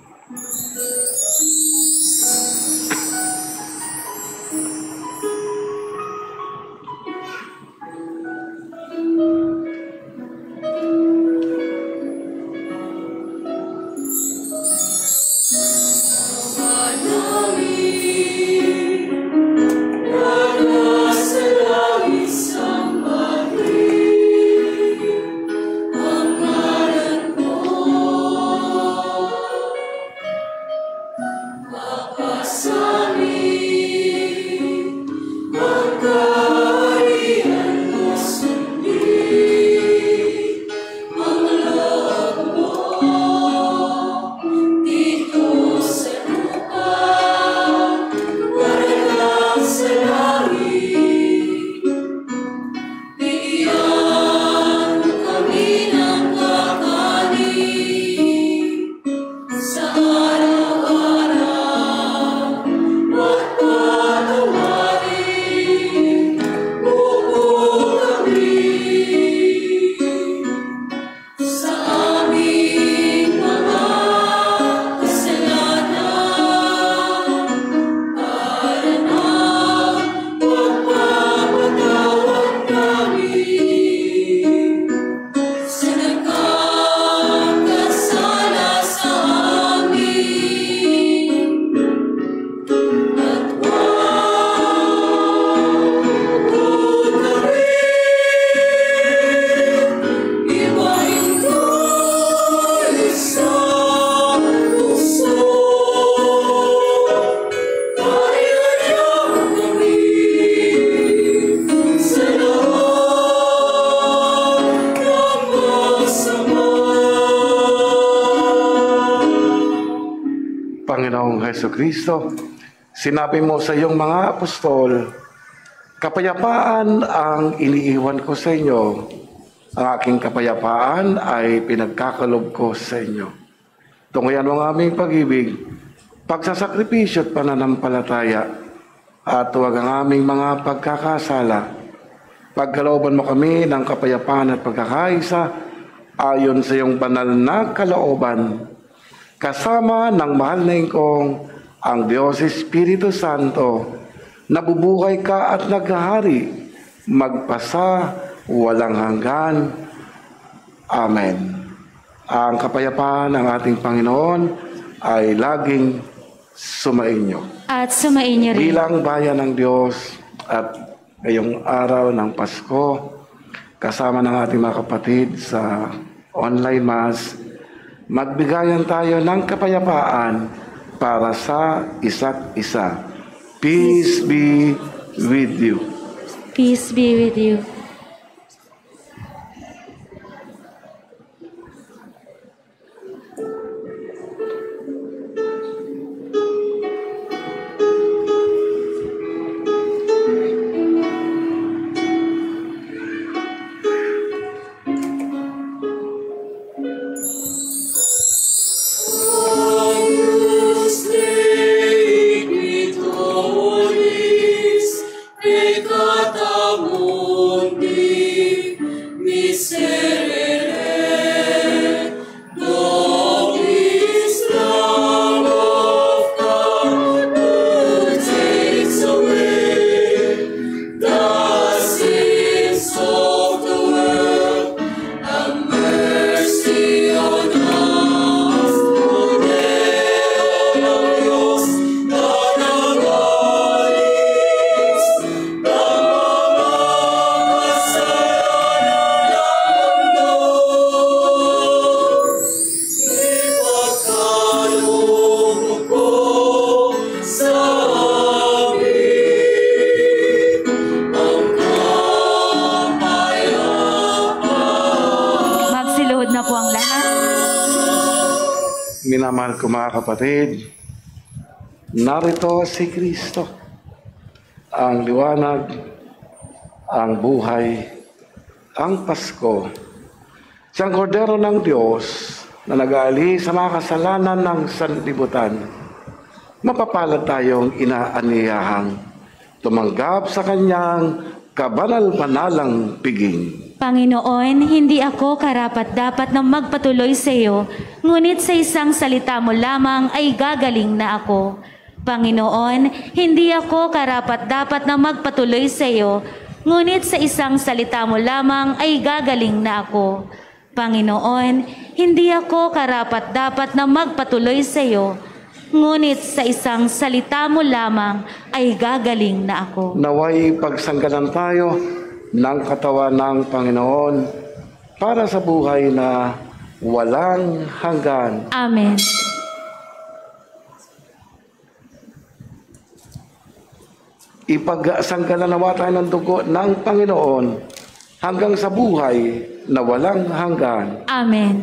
Panginoong Jesucristo, sinabi mo sa iyong mga apostol, kapayapaan ang iniiwan ko sa inyo. Ang aking kapayapaan ay pinagkakalob ko sa inyo. Tunguyan mo ang aming pag-ibig, pagsasakripisyo at pananampalataya, at huwag ang aming mga pagkakasala. Pagkalooban mo kami ng kapayapaan at pagkakaisa, ayon sa iyong banal na kalooban, kasama ng mahal na ingkong ang Diyos Espiritu Santo, nabubuhay ka at naghahari, magpasa walang hanggan. Amen. Ang kapayapaan ng ating Panginoon ay laging sumainyo. At sumainyo rin. Bilang bayan ng Diyos at ngayong araw ng Pasko, kasama ng ating mga kapatid sa online mass, magbigayan tayo ng kapayapaan para sa isa't isa. Peace be with you. Peace be with you. Minamahal ko mga kapatid, narito si Kristo, ang liwanag, ang buhay, ang Pasko. Siyang kordero ng Diyos na nag-aalis sa mga kasalanan ng sanlibutan. Mapapalad tayong inaaniyahang tumanggap sa kanyang kabanal-banalang piging. Panginoon, hindi ako karapat-dapat na magpatuloy sa iyo, ngunit sa isang salita mo lamang ay gagaling na ako. Panginoon, hindi ako karapat-dapat na magpatuloy sa iyo, ngunit sa isang salita mo lamang ay gagaling na ako. Panginoon, hindi ako karapat-dapat na magpatuloy sa iyo, ngunit sa isang salita mo lamang ay gagaling na ako. Naway pagsanggalan tayo ng katawan ng Panginoon para sa buhay na walang hanggan. Amen. Ipagsanggalan nawa tayo ng dugo ng Panginoon hanggang sa buhay na walang hanggan. Amen.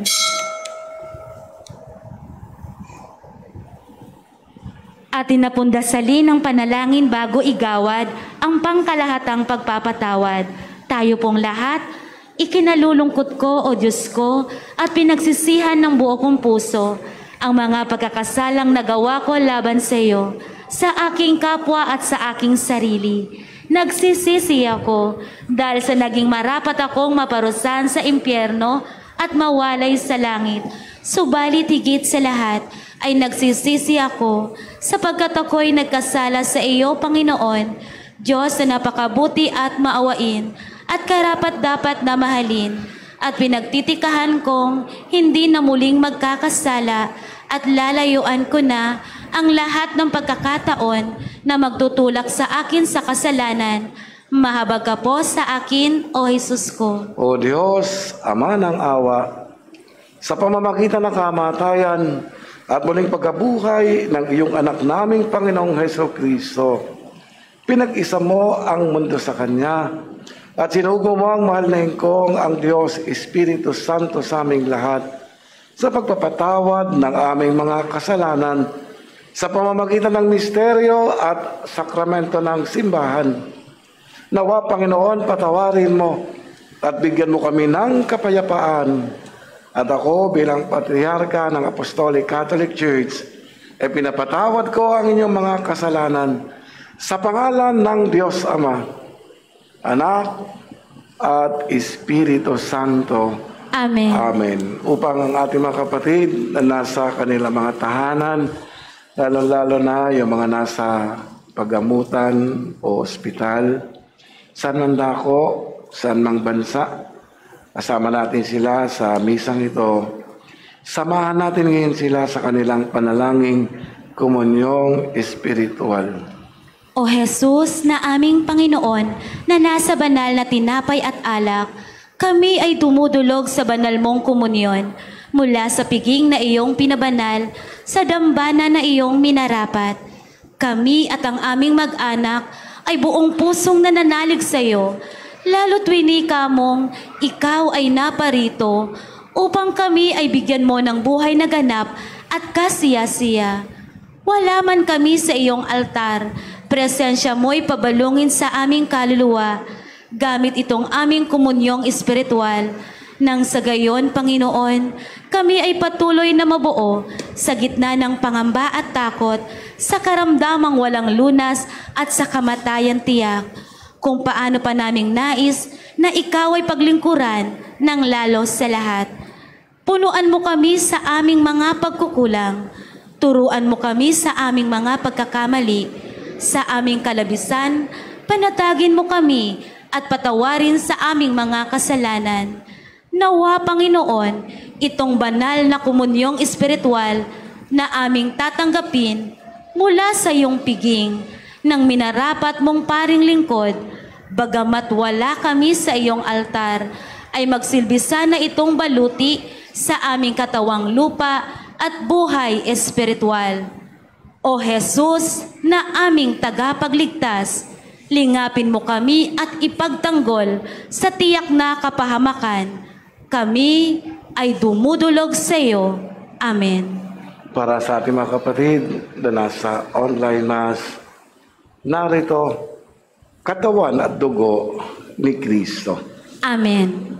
Atin na pundasalin ng panalangin bago igawad ang pangkalahatang pagpapatawad. Tayo pong lahat, ikinalulungkot ko, O Diyos ko, at pinagsisihan ng buo kong puso ang mga pagkakasalang nagawa ko laban sa iyo, sa aking kapwa at sa aking sarili. Nagsisisi ako dahil sa naging marapat akong maparusahan sa impyerno at mawalay sa langit. Subalit higit sa lahat ay nagsisisi ako sapagkat ako'y nagkasala sa iyo, Panginoon, Diyos na napakabuti at maawain at karapat-dapat na mahalin, at pinagtitikahan kong hindi na muling magkakasala at lalayuan ko na ang lahat ng pagkakataon na magtutulak sa akin sa kasalanan. Mahabag ka po sa akin, O Jesus ko. O Diyos, Ama ng awa, sa pamamagitan ng kamatayan at muling pagkabuhay ng iyong anak naming Panginoong Hesukristo, pinag-isa mo ang mundo sa Kanya at sinugo mo ang mahal na hingkong ang Diyos Espiritu Santo sa aming lahat sa pagpapatawad ng aming mga kasalanan sa pamamagitan ng misteryo at sakramento ng simbahan. Nawa, Panginoon, patawarin mo at bigyan mo kami ng kapayapaan. At ako bilang Patriarcha ng Apostolic Catholic Church, ay pinapatawad ko ang inyong mga kasalanan sa pangalan ng Diyos Ama, Anak, at Espiritu Santo. Amen. Amen. Upang ang ating mga kapatid na nasa kanilang mga tahanan, lalo-lalo na yung mga nasa paggamutan o ospital, saan man dako, saan mang bansa, kasama natin sila sa misang ito. Samahan natin ngayon sila sa kanilang panalangin komunyong espiritual. O Jesus na aming Panginoon, na nasa banal na tinapay at alak, kami ay dumudulog sa banal mong komunyon mula sa piging na iyong pinabanal sa dambana na iyong minarapat. Kami at ang aming mag-anak ay buong pusong nananalig sa iyo, lalo't winika mong ikaw ay naparito upang kami ay bigyan mo ng buhay na ganap at kasiya-siya. Wala man kami sa iyong altar, presensya mo'y pabalungin sa aming kaluluwa, gamit itong aming komunyong espiritual. Nang sa gayon, Panginoon, kami ay patuloy na mabuo sa gitna ng pangamba at takot, sa karamdamang walang lunas at sa kamatayan tiyak, kung paano pa naming nais na ikaw ay paglingkuran ng lalo sa lahat. Punuan mo kami sa aming mga pagkukulang. Turuan mo kami sa aming mga pagkakamali. Sa aming kalabisan, panatagin mo kami at patawarin sa aming mga kasalanan. Nawa, Panginoon, itong banal na komunyong espiritual na aming tatanggapin mula sa iyong piging ng minarapat mong paring lingkod, bagamat wala kami sa iyong altar, ay magsilbi sana itong baluti sa aming katawang lupa at buhay espiritual. O Jesus na aming tagapagligtas, lingapin mo kami at ipagtanggol sa tiyak na kapahamakan. Kami ay dumudulog sa iyo. Amen. Para sa ating mga kapatid na nasa online mass, narito, katawan at dugo ni Kristo. Amen.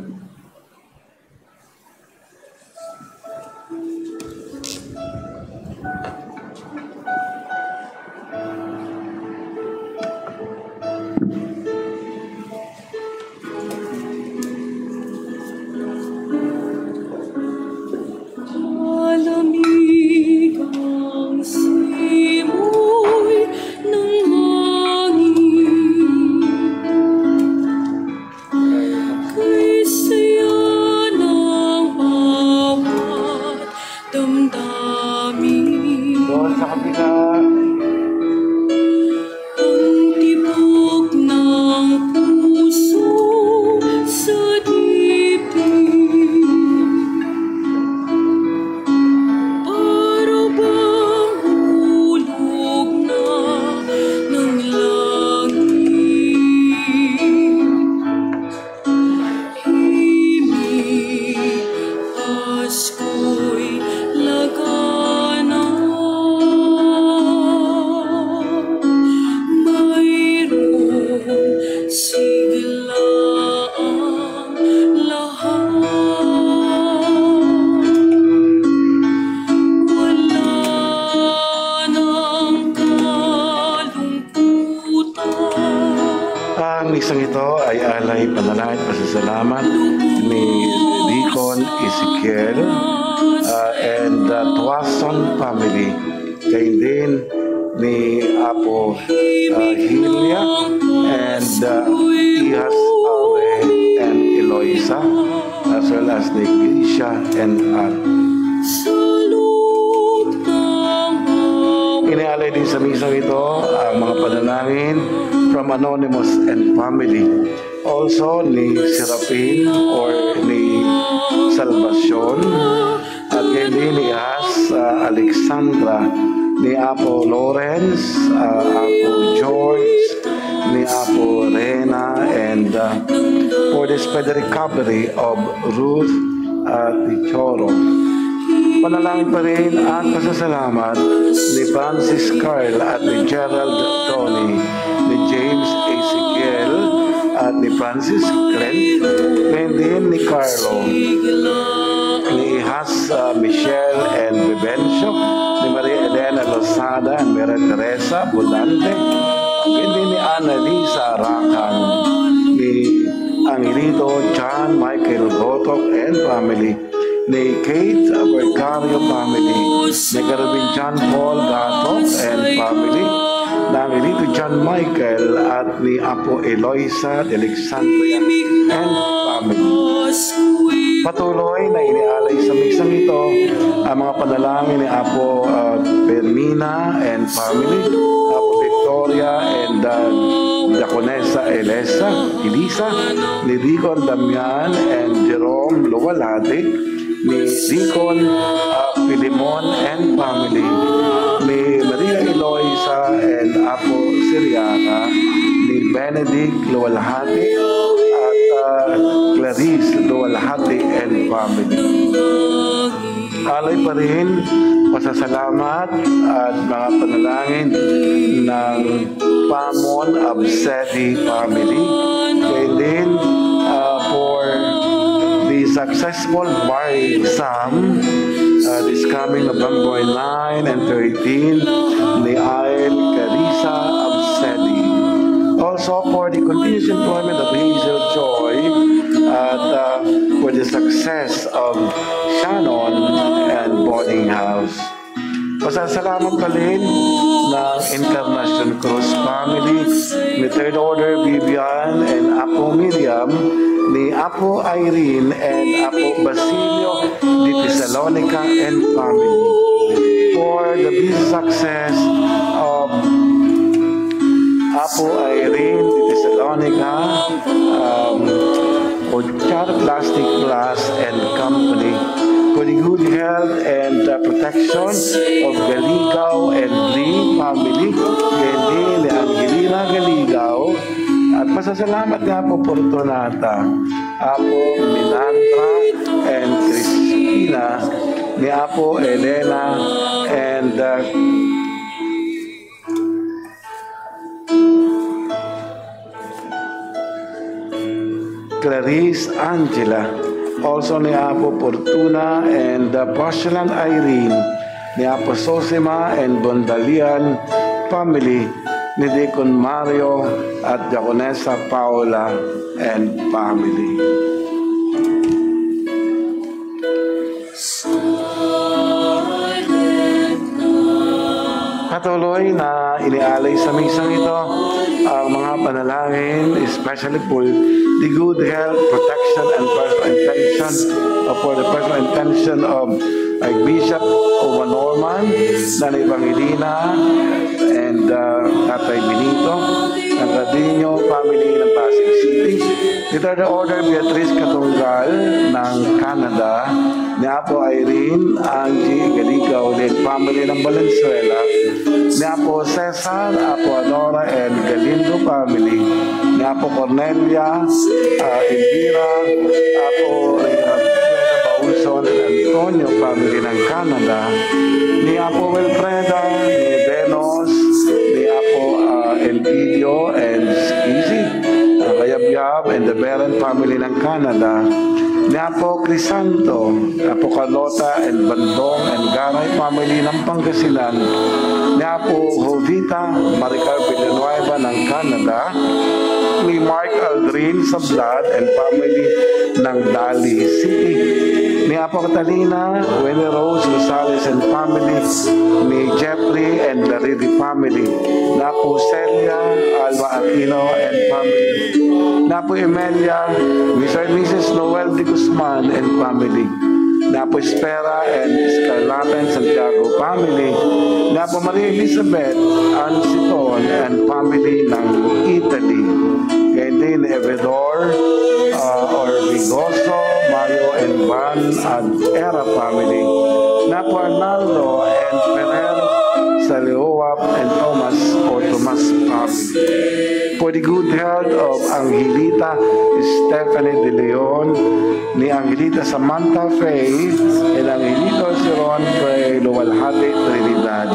misang ito ay alay panalangin pasasalamat ni Deacon Ezekiel and Tuason family. Kaya din ni Apo Hilia and Ihas Awe and Eloisa, as well as ni Grisha and Al. Inialay din sa misang ito ang mga panalangin from Anonymous and family. Also ni Serapin or ni Salvacion, at din ni Ihas Alexandra, ni Apo Lawrence, Apo George, ni Apo Rena, and for the speedy recovery of Ruth Tichoro. Panalangin pa rin at pasasalamat ni Francis Carl at ni Gerald Tony, ni James Ezekiel at ni Francis Grant, and din ni Carlo, ni Ihas Michelle and Vivencio, ni Maria Elena Lozada and Maria Teresa Bulante, hindi ni Annalisa Rakan, ni Angelito John Michael Gotok and family, ni Kate Bercario family, ni Garabin John Paul Gatok and family, ni Angelito John Michael at ni Apo Eloisa de Alexandria and family. Patuloy na inialay sa misang ito ang mga panalangin ni Apo Permina and family, Apo Victoria and Diaconesa Elisa, ni Deacon Damian and Jerome Luwalhati, ni Deacon Pilimon and family, ni Maria Eloisa and Apo Siriaca, ni Benedict Luwalhati at Clarice Luwalhati and family. Alay pa rin pasasalamat at mga panalangin ng Pamon Absedi family, kaya din for the successful bar exam this coming November 9 and 13 ni Ael Carissa Absedi. Also for the continuous employment of Hazel Joy at for the success of Shannon and boarding house. Pasasalamat pa rin ng Encarnacion Cruz family, ni Third Order Vivian and Apo Miriam, ni Apo Irene and Apo Basilio de Thessalonica and family. For the business success of Apo Irene de Thessalonica, Ochar Plastic Plus and Company, for the good health and protection of Galigaw and Lee family, Gedi ni Angelina Galigaw, at pasasalamat nga po Fortunata, Apo Milandra and Cristina, ni Apo Elena and Clarice Angela, also ni Apo Fortuna and Porcelain Irene, ni Apo Sosima and Bondalian family, ni Deacon Mario at Diaconessa Paula and family. Patuloy na inialay sa misang ito ang mga panalangin, especially for the good health, protection, and personal intention, for the personal intention of Bishop Oma Norman, Nanay Evangelina, and Tatay Benito, ng Cadino family ng Pasig City, the Third Order Beatrice Katunggal ng Canada, ni Apo Irene, Angie Galigaw, and family ng Valenzuela, ni Apo Cesar, Apo Adora, and Galindo family, ni Apo Cornelia, Elvira, Apo Paulson and Antonio family ng Canada, ni Apo Wilfreda, ni Venos, ni Apo Elpidio and Skizi, Kayabyab and the Beren family ng Canada, ni Apo Crisanto, Apo Carlota and Bandong and Garay family ng Pangasinan, ni Apo Jovita Maricar Villanueva ng Canada, ni Mark Aldrin sa blood and family ng Dali City, ni Apo Catalina, Winnie Rose Rosales and family, ni Jeffrey and Laridi family, na po Celia, Alma Aquino and family, na po Emilia, Mr. and Mrs. Noel de Guzman and family, na po Espera and Escarlata and Santiago family, na po Maria Elizabeth Ansiton and family ng Italy, kay din Evedor, Orbigoso, Mayo and Van and Era family, na po Arnaldo and Ferrer Salioap and Thomas or Tomas family. For the good health of Angelita Stephanie De Leon, ni Angelita Samantha Faye, and Angelito Siron Frey Luwalhati Trinidad.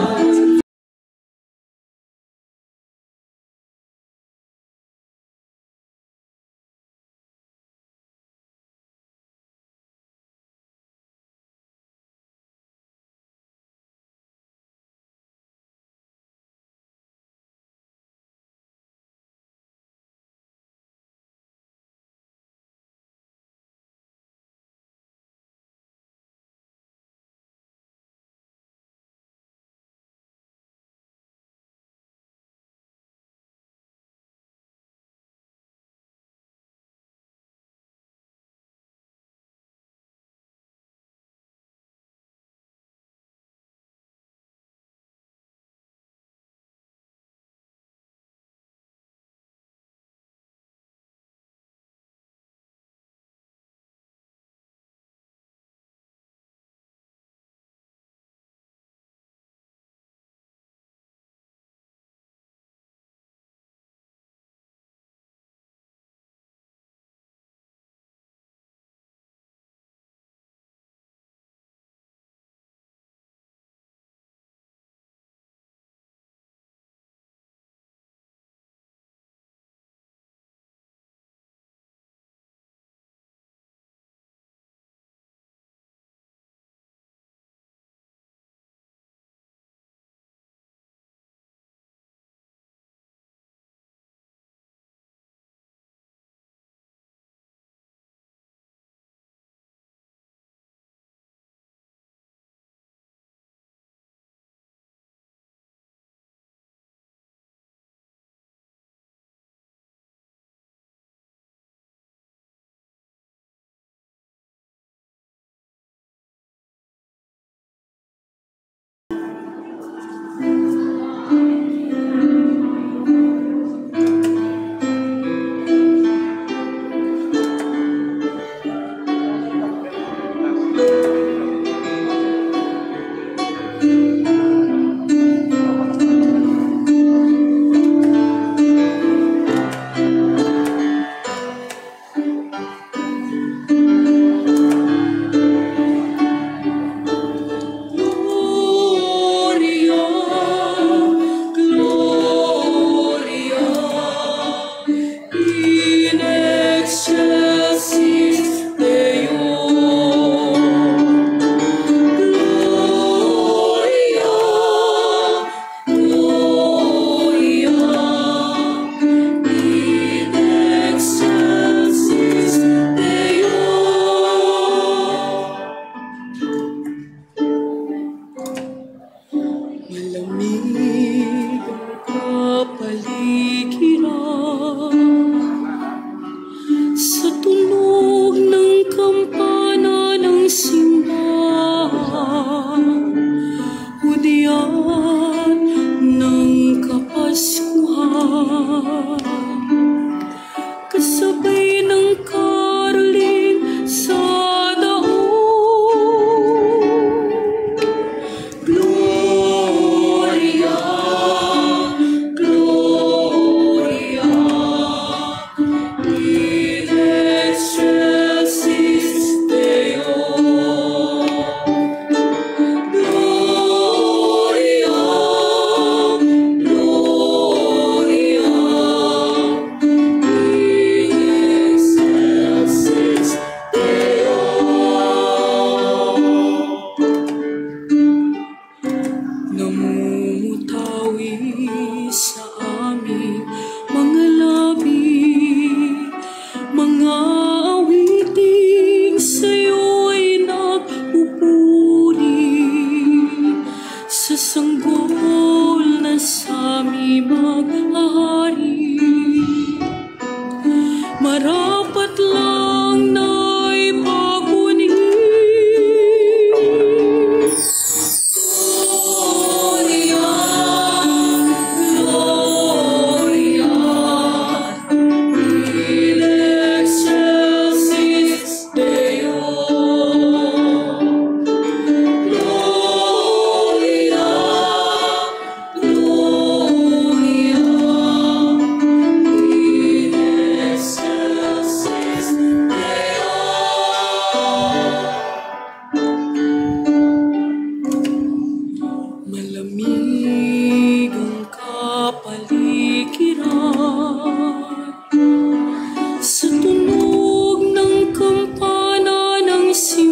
kapaligiran. Sa tunog ng kampana ng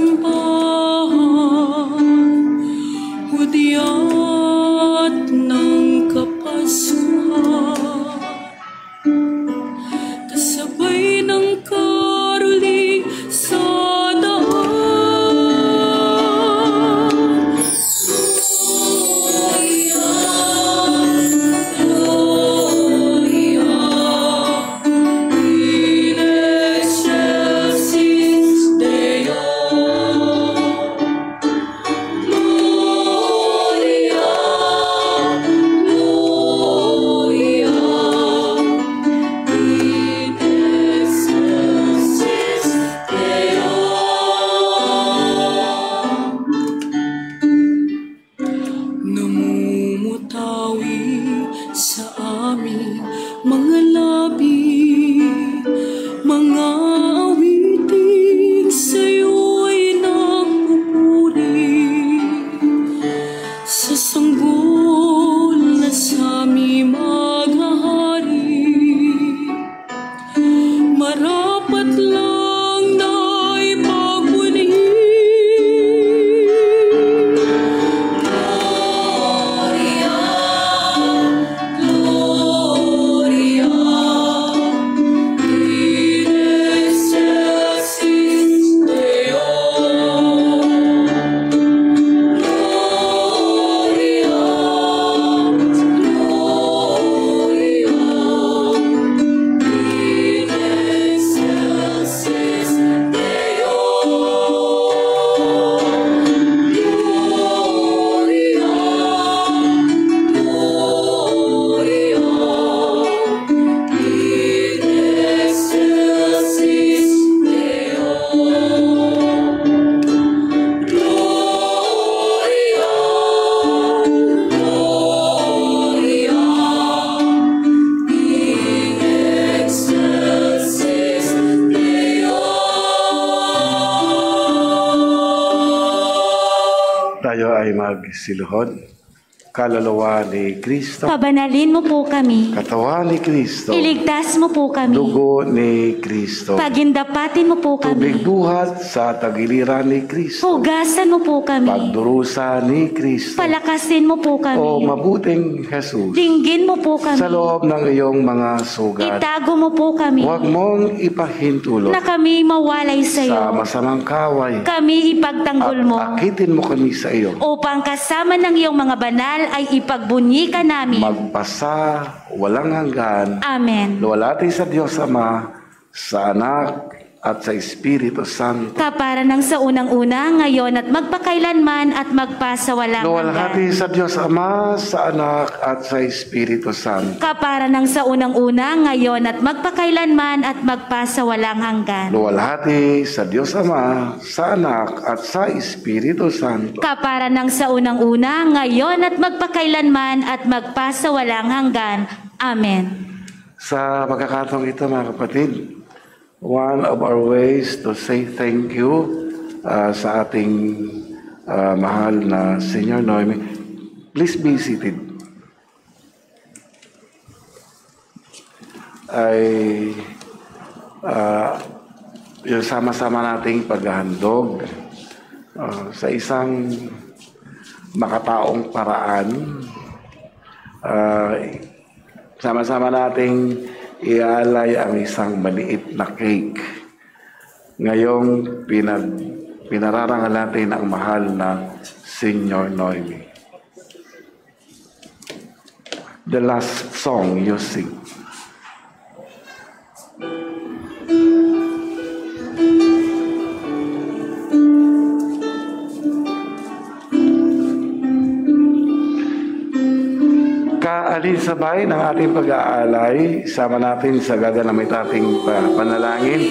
simbahan, hudyat ng Kapaskuhan, kasabay ng karuling sa Magsiluhod. Kaluluwa ni Kristo, Pabanalin mo po kami. katawan ni Kristo, Iligtas mo po kami. dugo ni Kristo, Pagindapatin mo po tubig kami. buhat sa tagiliran ni Kristo, Hugasan mo po kami. pagdurusa ni Kristo, Palakasin mo po o kami. mabuting Jesus, Dinggin mo po kami. sa loob ng iyong mga sugat, Itago mo po kami. huwag mong ipahintulot Na kami mawalay sa iyo. sa masamang kaway, Kami ipagtanggol mo. at akitin mo kami sa iyo. Upang kasama ng iyong mga banal ay ipagbunyi ka namin. Magpasa walang hanggan. Amen. Luwalhati sa Diyos Ama, sa Anak, at sa Espiritu Santo. Kapara ng sa unang-una, ngayon at magpakailanman at magpasawalang Luwalhati hanggan. sa Diyos Ama, sa Anak, at sa Espiritu Santo. Kapara ng sa unang-una, ngayon at magpakailanman at magpasawalang hanggan. Luwalhati sa Diyos Ama, sa Anak, at sa Espiritu Santo. Kapara ng sa unang-una, ngayon at magpakailanman at magpasawalang hanggan. Amen. Sa pagkakataong ito, mga kapatid, one of our ways to say thank you sa ating mahal na Señor Noemi. Please be seated. Ay yung sama-sama nating paghahandog sa isang makataong paraan. Sama-sama nating ialay ang isang maliit na cake. Ngayong pinararangal natin ang mahal na Señor Noemi. The last song you sing. Kaalinsabay ng ating pag-aalay, sama natin sa gaganamit ating panalangin.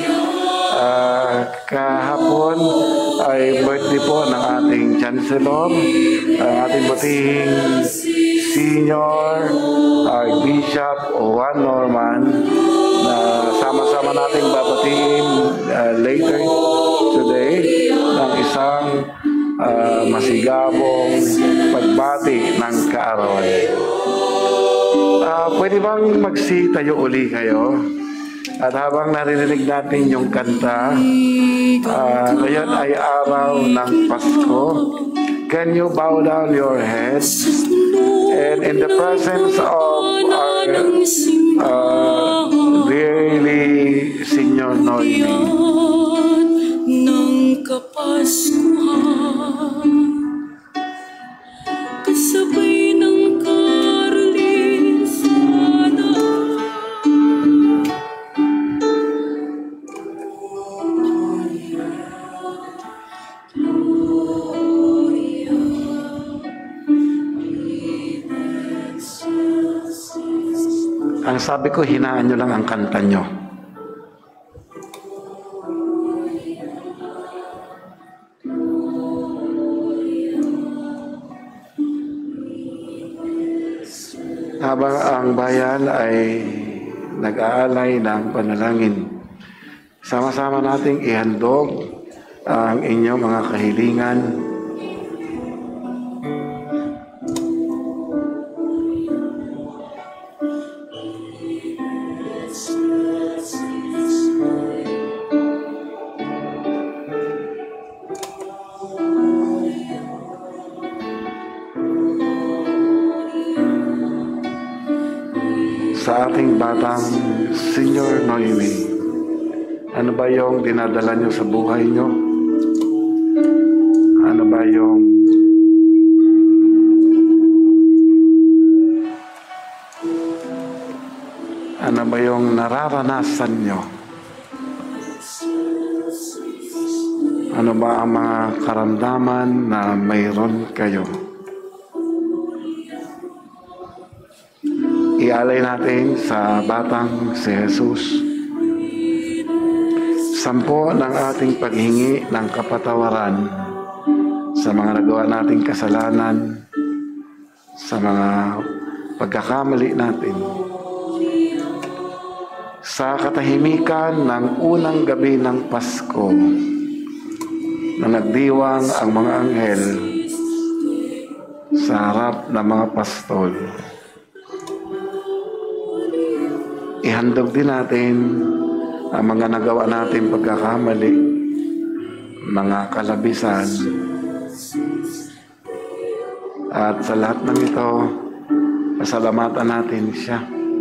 Kahapon ay birthday po ng ating Chancellor, ang ating batihing Senior Archbishop Juan Norman, na sama-sama nating babatiin later today ng isang masigabong pagbati ng kaarawan. Pwede bang magsitayo uli kayo? At habang naririnig natin yung kanta, ngayon ay araw ng Pasko. Can you bow down your heads? And in the presence of our dearly Señor Noemi, ng Kapaskuhan, kasabay ng karoling sana. ang sabi ko, hinaan nyo lang ang kanta nyo. Habang ang bayan ay nag-aalay ng panalangin, sama-sama nating ihandog ang inyong mga kahilingan. Sa ating batang Señor Noemi, ano ba yung dinadala nyo sa buhay nyo? Ano ba yung nararanasan nyo? Ano ba ang mga karamdaman na mayroon kayo? Ialay natin sa batang si Jesus. 10 ng ating paghingi ng kapatawaran sa mga nagawa nating kasalanan, sa mga pagkakamali natin. Sa katahimikan ng unang gabi ng Pasko, na nagdiwang ang mga anghel sa harap ng mga pastol, ihandog din natin ang mga nagawa natin pagkakamali, mga kalabisan. At sa lahat ng ito, pasalamatan natin siya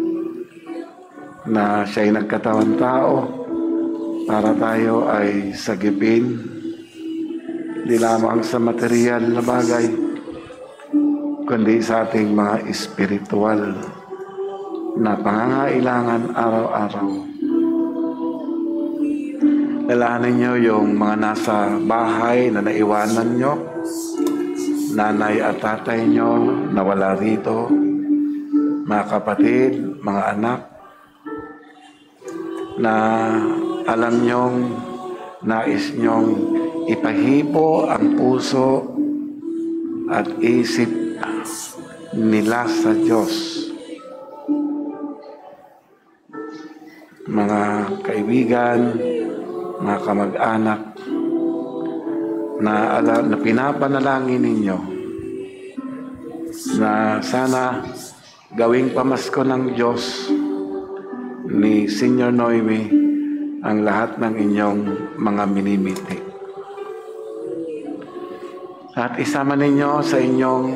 na siya'y nagkatawang tao para tayo ay sagipin, di lamang sa material na bagay, kundi sa ating mga espiritual na pangangailangan araw-araw. Lalahanin nyo yung mga nasa bahay na naiwanan nyo, nanay at tatay nyo na wala rito, mga kapatid, mga anak, na alam nyong nais nyong ipahipo ang puso at isip nila sa Diyos. Mga kaibigan, mga kamag-anak, na pinapanalangin ninyo na sana gawing pamasko ng Diyos ni Señor Noemi ang lahat ng inyong mga minimiti. At isama ninyo sa inyong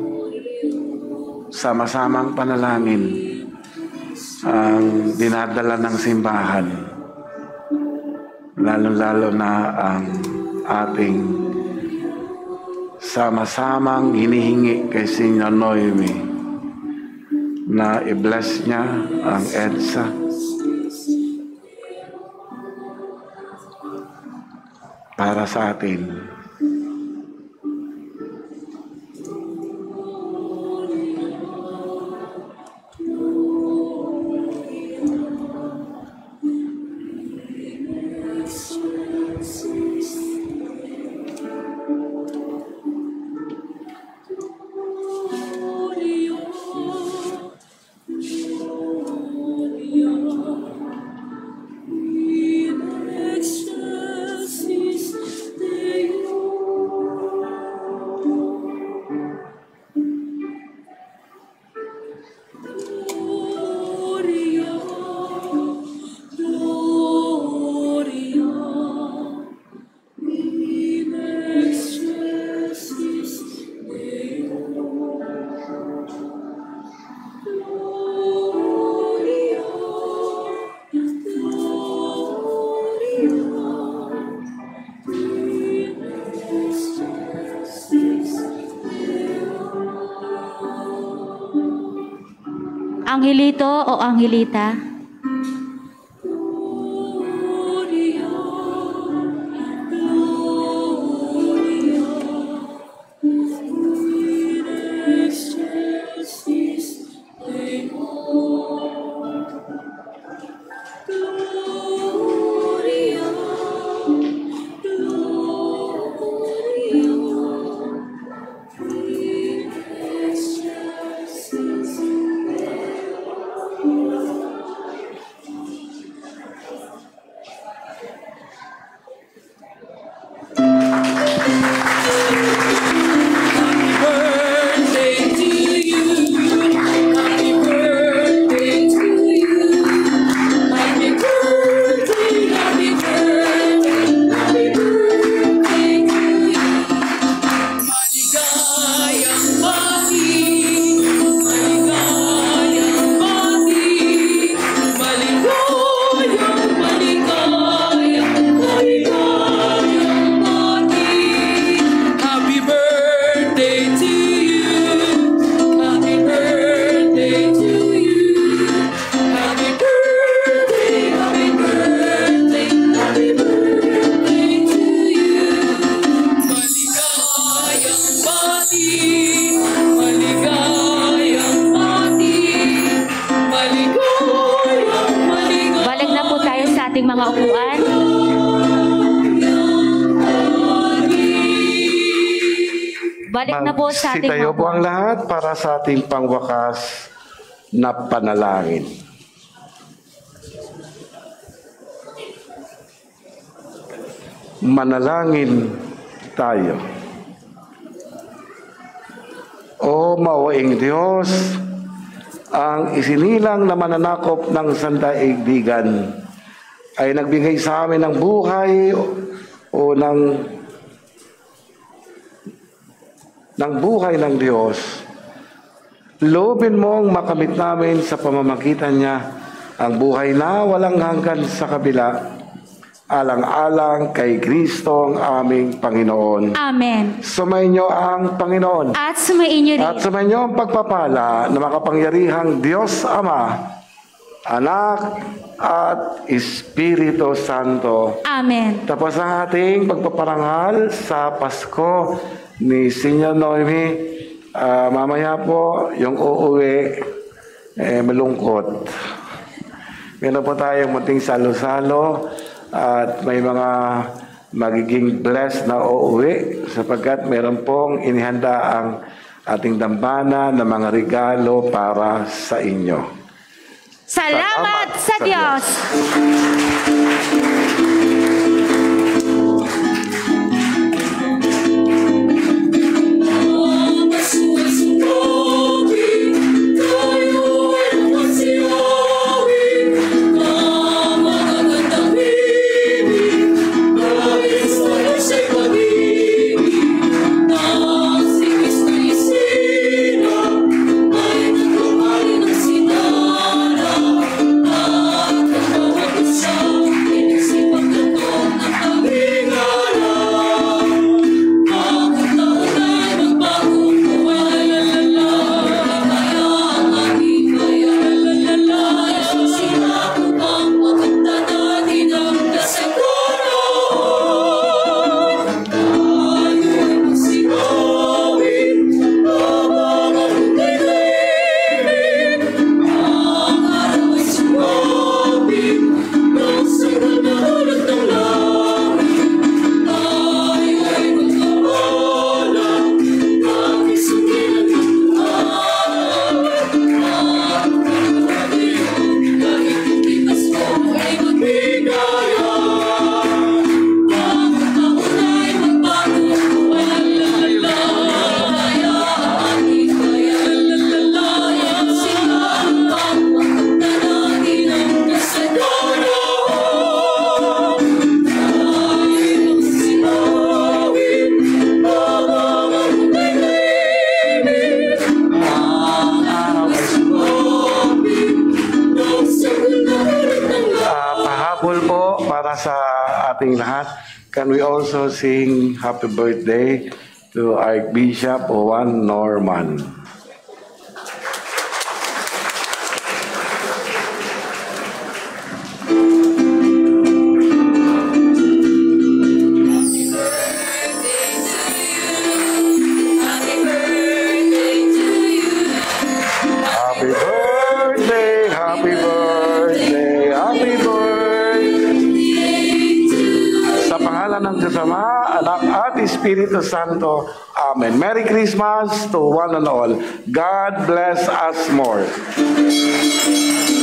sama-samang panalangin ang dinadala ng simbahan, lalo-lalo na ang ating sama-samang hinihingi kay Señor Noemi na i-bless niya ang EDSA, para sa atin. Excelsis Deo. Angelito o Angelita? Mga upuan. Balik na po sa ating Sitayo po ang lahat para sa ating pangwakas na panalangin. Manalangin tayo. O mawaing Diyos, ang isinilang na mananakop ng sandaigdigan ay nagbigay sa amin ng buhay o ng buhay ng Diyos. Loobin mong makamit namin sa pamamagitan niya ang buhay na walang hanggan sa kabila, alang-alang kay Kristo ang aming Panginoon. Amen. Sumainyo ang Panginoon. At sumainyo rin. At sumainyo ang pagpapala na makapangyarihang Diyos Ama, Anak, at Espiritu Santo. Amen. Tapos ang ating pagpaparangal sa Pasko ni Señor Noemi. Mamaya po, yung uuwi, malungkot. Meron po tayong munting salo-salo at may mga magiging blessed na uuwi sapagkat meron pong inihanda ang ating dambana na mga regalo para sa inyo. Salamat sa Diyos! Can we also sing happy birthday to Archbishop Juan Norman? Diyos Ama, Anak at Espiritu Santo. Amen. Merry Christmas to one and all. God bless us more.